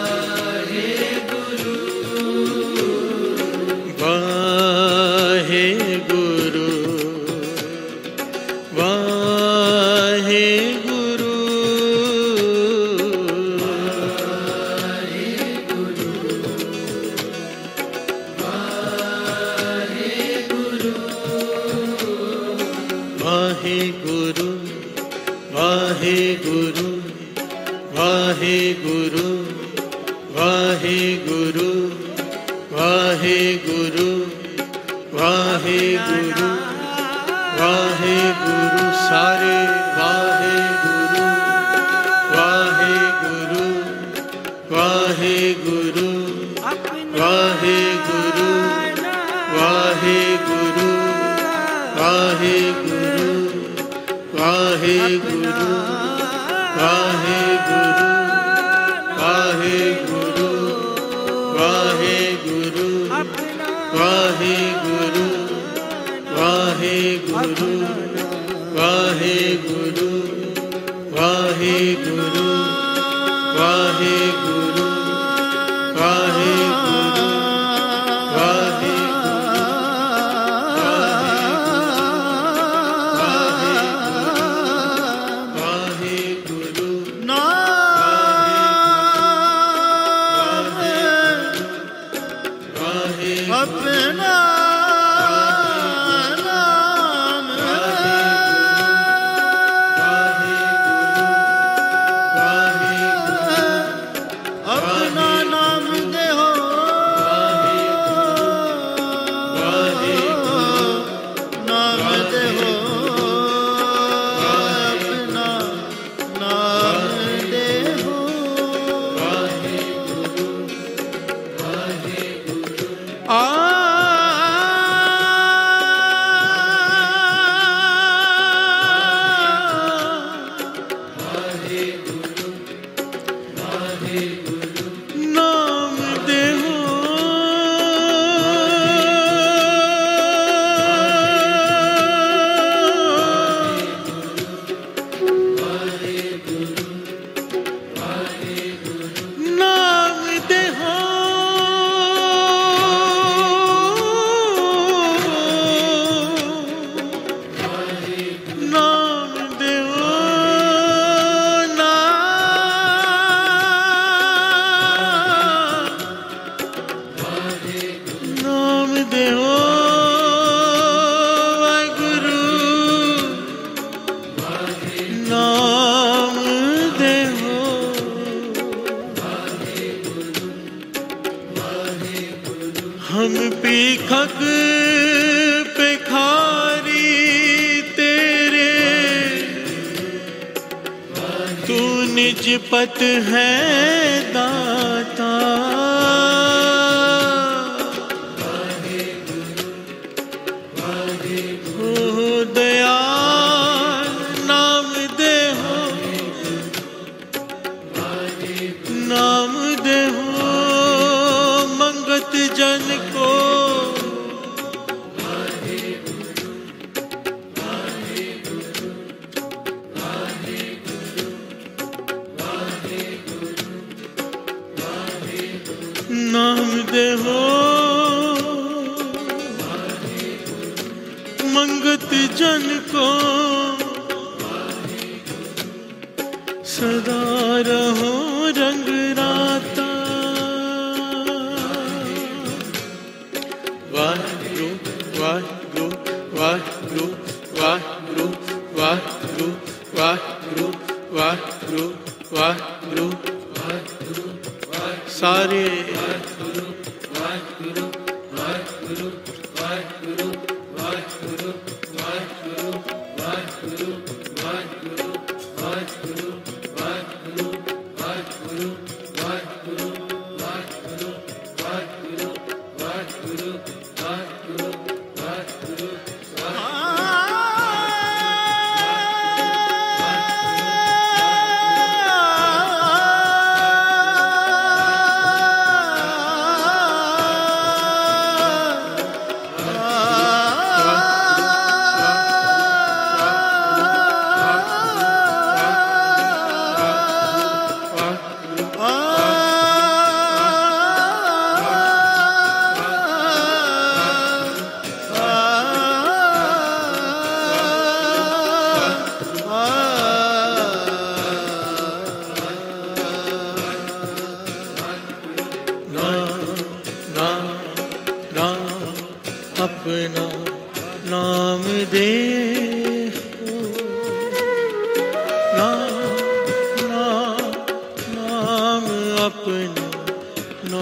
वाहे गुरु वाहे गुरु वाहे गुरु वाहे गुरु सारे वाहे गुरु वाहे गुरु वाहे गुरु वाहे गुरु वाहे गुरु वाहे गुरु वाहे गुरु वाहे गुरु वाहे गुरु वाहे गुरु वाहे गुरु वाहे गुरु वाहे गुरु वाहे गुरु वाहे गुरु वाहे गुरु वाहे अपना नाम अपना नाम दे हो नाम दे हो अपना नाम दे हो आ नाम दे हो नाम दे हो नाम दे हो नाम दे हो वाहिगुरु नाम दे हो हम पीखक पेखारी तेरे तू निज पत है दाता हो दयाल नाम दे हो नाम दे हो मंगत जन को नाम दे हो मंगत जन को सदा रहो रंग राता वाहिगुरु वाहिगुरु वाहिगुरु वाहिगुरु वाहिगुरु वाहिगुरु वाहिगुरु वाहिगुरु वाहिगुरु सारे वाहिगुरु वाहिगुरु वाहिगुरु वाहिगुरु वाहिगुरु वाहिगुरु वाहिगुरु वाहिगुरु वाहिगुरु वाहिगुरु वाहिगुरु वाहिगुरु वाहिगुरु वाहिगुरु वाहिगुरु वाहिगुरु वाहिगुरु अपना नाम दे हो नाम नाम नाम अपना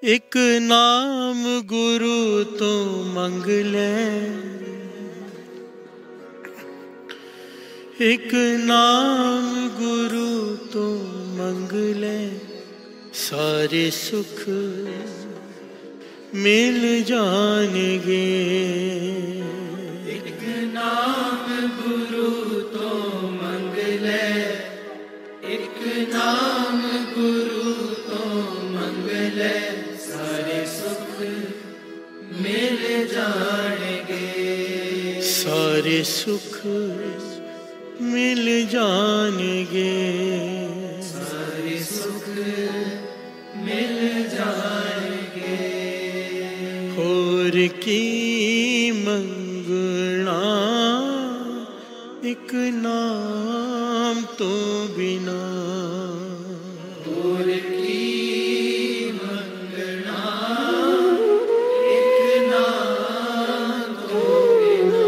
एक नाम गुरु तो मंग ले, एक नाम गुरु तो मंग ले, सारे सुख मिल जाएंगे। एक नाम गुरु तो मंग ले, एक नाम गुरु तो मंग ले, सारे सुख मिल जाएंगे। सारे सुख मिल जाएंगे, सारे सुख मिल जाएंगे। और की मंगना एक नाम तो बिना, और की मंगना एक नाम तो बिना,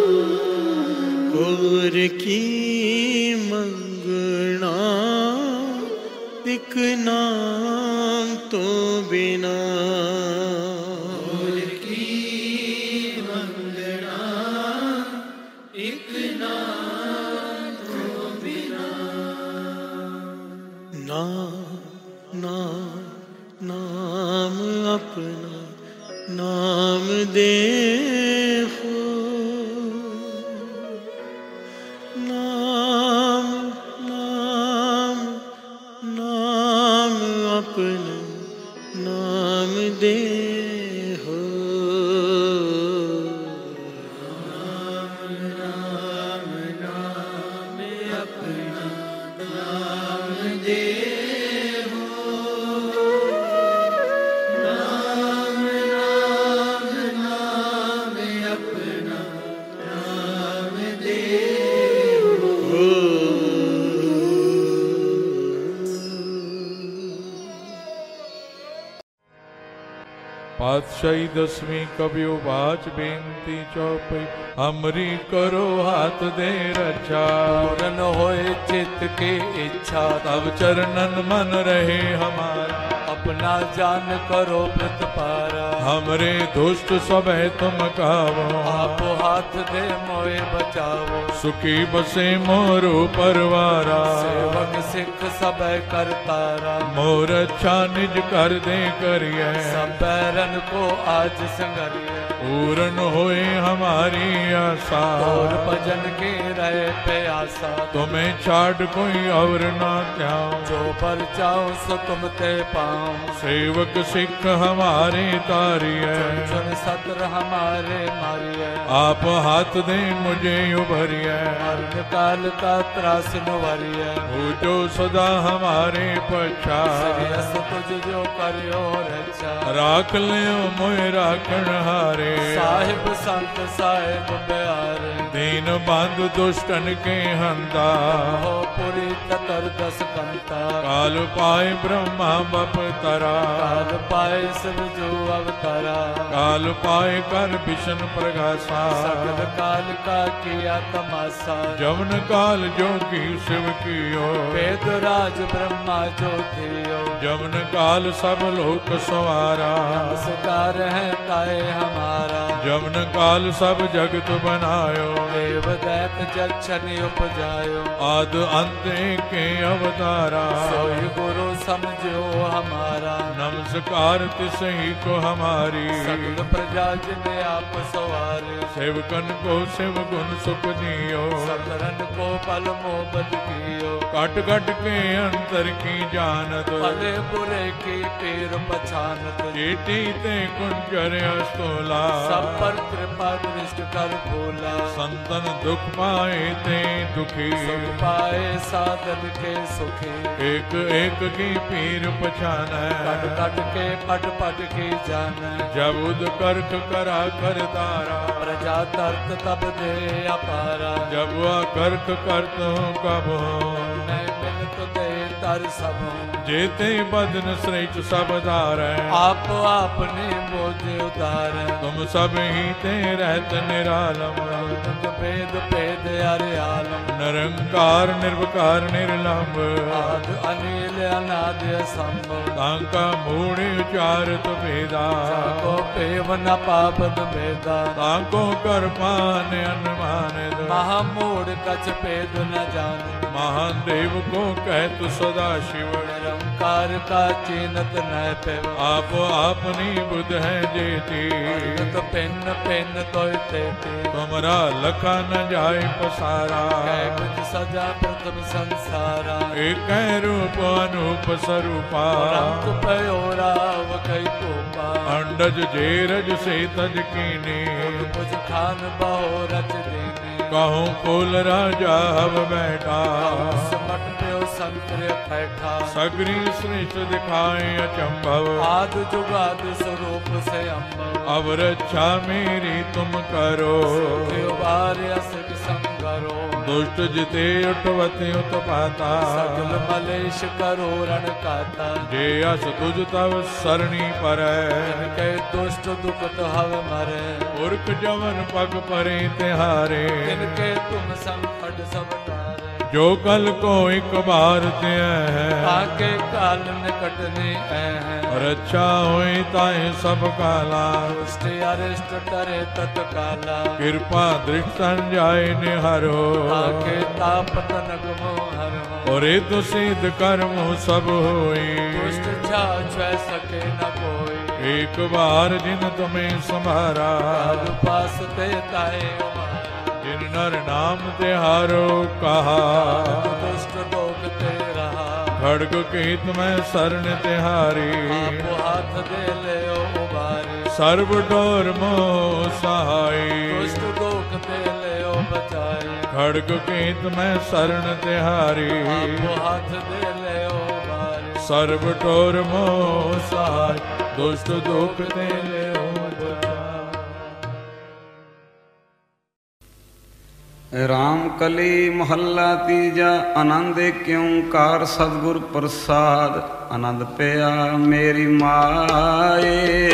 और की मंगना एक नाम तो बिना, और की मंगना एक नाम तो बिना। ना ना नाम अपना नाम दे हो, नाम नाम नाम अपना नाम दे हो, नाम नाम नाम अपना नाम दे हो, नाम नाम नाम अपना नाम दे हो। पातशाही दसवीं कबियो बाच बेनती चौपई, हमरी करो हाथ दे रक्षा। पूरन होए चित के इच्छा, तब चरणन मन रहे हमारा। अपना जान करो प्रतिपारा। हमरे दुष्ट सबह तुम कावो, आप हाथ दे मोए बचावो। सुखी बसे मोरो परवारा। सेवक सिख सब करतारा, मोर अच्छा निज कर दे करिए। सब बैरन को आज संगरिए। पूरन होए हमारी आशा, और भजन के रहे प्यासा। तुम्हें छाड़ कोई और ना त्याऊं, जो पर चाहो सो तुम ते पाऊं। सेवक सिख हमारे तारिए, चुन सत्र हमारे मारिए। आप हाथ दे मुझे उभरिए। मरण काल का त्रास नुवरिए। हो जो सदा हमारे पछा, श्रेयस तुझ जो करियो रक्षा। राख लियो मोए राखण हारे। साहिब संत साहिब प्यारे, दीन बंधु दुष्टन के हंता। हो पुरी ततर दस कंता। काल पाए ब्रह्मा बप तरा। काल पाए सब जो अवतारा। काल पाए कर विष्णु प्रगासा। सकल काल का किया तमाशा। जवन काल जोगी शिव कियो। वेद राज ब्रह्मा जो थियो। जवन काल सब लोक सवारा। नमस्कार है ताए हमारा। जवन काल सब जगत बनायो। देव दैत जक्षण उपजायो। आद अंत के अवतारा। सोई गुरु समझो हमारा। नमस्कार तिसही को हमारी। सकल प्रजा जिने आप सवारे। सेवकन को शिव गुण सुख दियो। सकरन को पल मोहब्बत कियो। कट कट के अंतर की जानत। भले बुरे की पीर पछानत। चेटी ते कुंजर अस्तोला। सब पर कृपा दृष्ट कर भोला। संतन दुख पाए ते दुखी। सुख पाए साधन के सुखी। एक एक की पीर पछान। कट कट के पट पट की जान। जब उद करख करा कर तारा। प्रजा तर्क तब दे अपारा। जब वह करख करत हूँ कब हो। मैं बिन तो दे तर सबो जेते बदन श्रेष्ठ सब धारै आप आपने बोझ उतार तुम सब ही ते रहत निरालम भेद भेद अरे आलम निरंकार निर्विकार निर्लंब आद अनिल अनाद असंभव तांका मूढ़ उचारत भेदा को पेव न पापद भेदा तांको कर पान अनुमानित महामूढ़ कछ भेद न जान महादेव को कहत सदा शिव निरंकार का चीनत न पेव आप आपनी बुध है जेती तो पिन पिन तो तेती तुमरा लखा न जाय पसारा कुछ सजा प्रथम संसारा एक रूप अनूप स्वरूपा रंग पयोराव कई कोपा अंडज जेरज से तज कीने कुछ खान बहु रच देने कहूँ फूल राजा हब बैठा समट प्यो संकर बैठा सगरी श्रेष्ठ दिखाए अचंभव आद जुगाद स्वरूप से अम्बव अब रक्षा मेरी तुम करो असक संगरो दुष्ट जिते उठवते उत्पाता सगल मलेश करो रण काता जे अस तुझ तव सरणी पर के दुष्ट दुखत हव मरे पुरख जवन पग परे तिहारे इनके तुम संकट सब तारे जो कल को एक बार ते है आके काल निकटने है रक्षा होई ताए सब काला दुष्ट अरिष्ट टरे तत्काला कृपा दृष्ट संजाय निहारो आके तापत नगमो हरो और तो सिद्ध कर्म सब होई दुष्ट छा छह सके न कोई एक बार जिन तुम्हें संभारा पास ते ताए जिन नर नाम तिहारो कहा दुष्ट लोक ते रहा खड़ग केत में शरण तिहारी आपो हाथ दे ले उबारी सर्व डोर मोह सहाय दुष्ट लोक ते ले बचाई खड़ग केत में शरण तिहारी आपो हाथ दे ले उबारी सर्व डोर मोह सहाय दुष्ट दुख ते ले राम कली महल्ला तीजा आनंद क्यों कार सतगुर प्रसाद आनंद पिया मेरी माए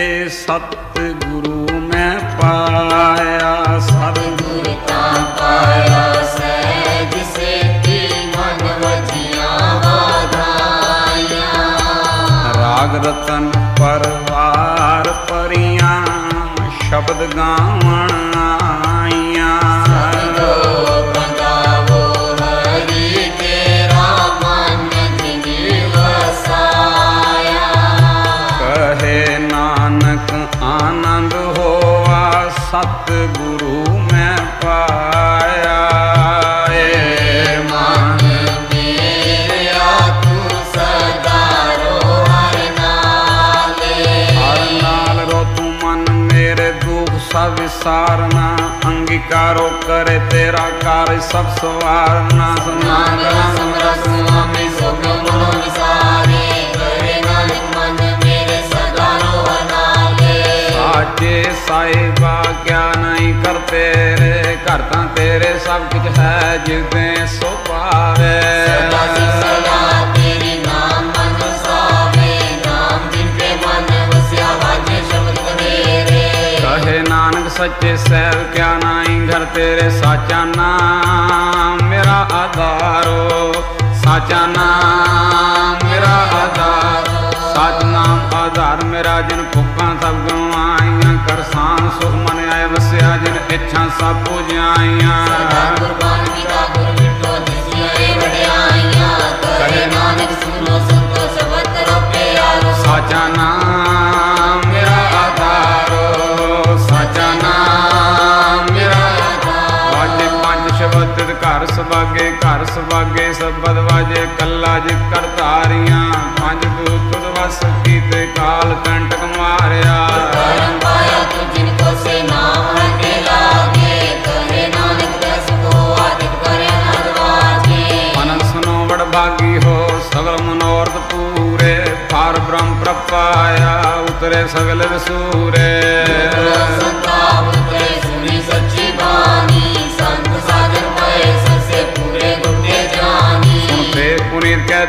सतगुरु में पाया सतगुरु का पाया सहज से मन वजिया वाधाया राग रतन परवार परियां शब्द गावण आइया आनंद होवा सतगुरु में पाया ए मन मेरा तू सदा रो हर नाले हर नाल रो तू मन मेरे दुख सब विसारना अंगीकारो करे तेरा कार्य सब सवारना सुना गला स्वामी सब मनो विसारे करे नानक मन मेरे सदा रो साचे साहिबा क्या नहीं करते रे करता तेरे सब कुछ है जिदे सो पावे तेरी नाम मन सावे नाम जिनके मन वस्या वाजे शब्द मेरे कहे नानक सच्चे सैव क्या नहीं घर तेरे साचा नाम मेरा आधारो साचा नाम मेरा आधार साच नाम आधार मेरा जिन भुखा सब गवाइया करसान सुख मन आए वस्या जिन इच्छा सब पूजाइया साचा नाम मेरा आधारो साचा नाम मेरा वाजे पंज शब्द घर सभागे घर सभागे शब्द वाजे कला जी करतारियां पंज दूत वस कीते काल कंटक मारिया पाया तू जिनको से नाम रटे लागे कहे नानक दस को आदित करे नदवाजे मन सुनो बड़ भागी हो सगल मनोरथ पूरे पार ब्रह्म प्रपाया उतरे सगल सूरे संताप उतरे सुनी सच्ची बानी संत साधन पाए सबसे पूरे गुटे जानी सुनते पुनीत कह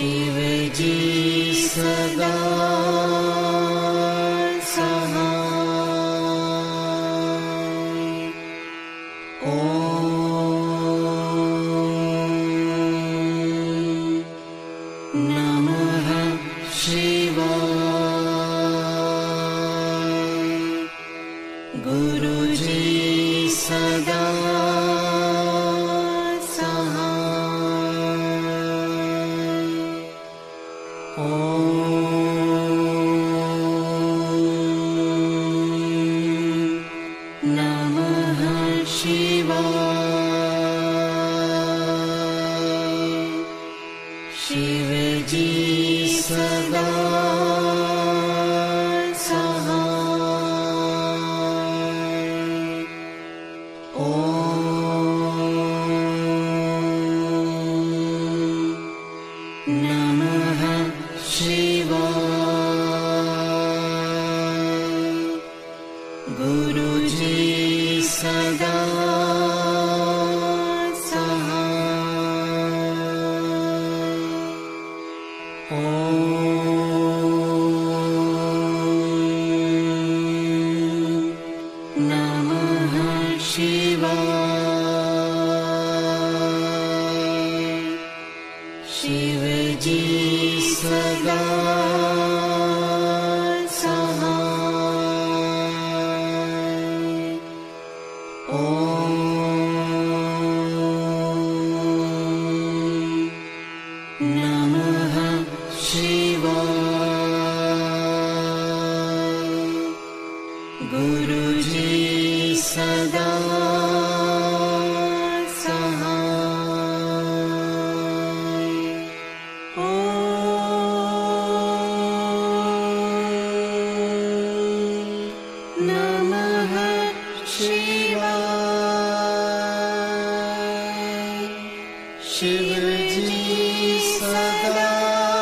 शिव जी सदा सहाय। ओम नमः शिवाय। गुरु जी सदा शिव जी सदा सहाय। ओम नमः शिवाय। गुरु जी सदा शिव जी सदा सहाय। ओम नमः शिवाय। गुरु जी सदा शिव जी सदा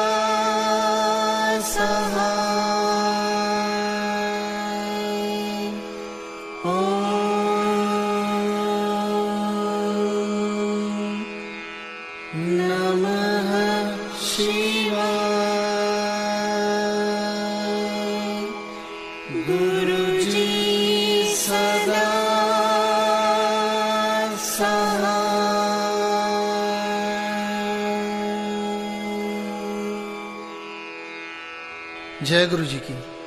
सहाय। ओम नमः शिवाय। गुरु जी सदा सहाय। जय गुरु जी की।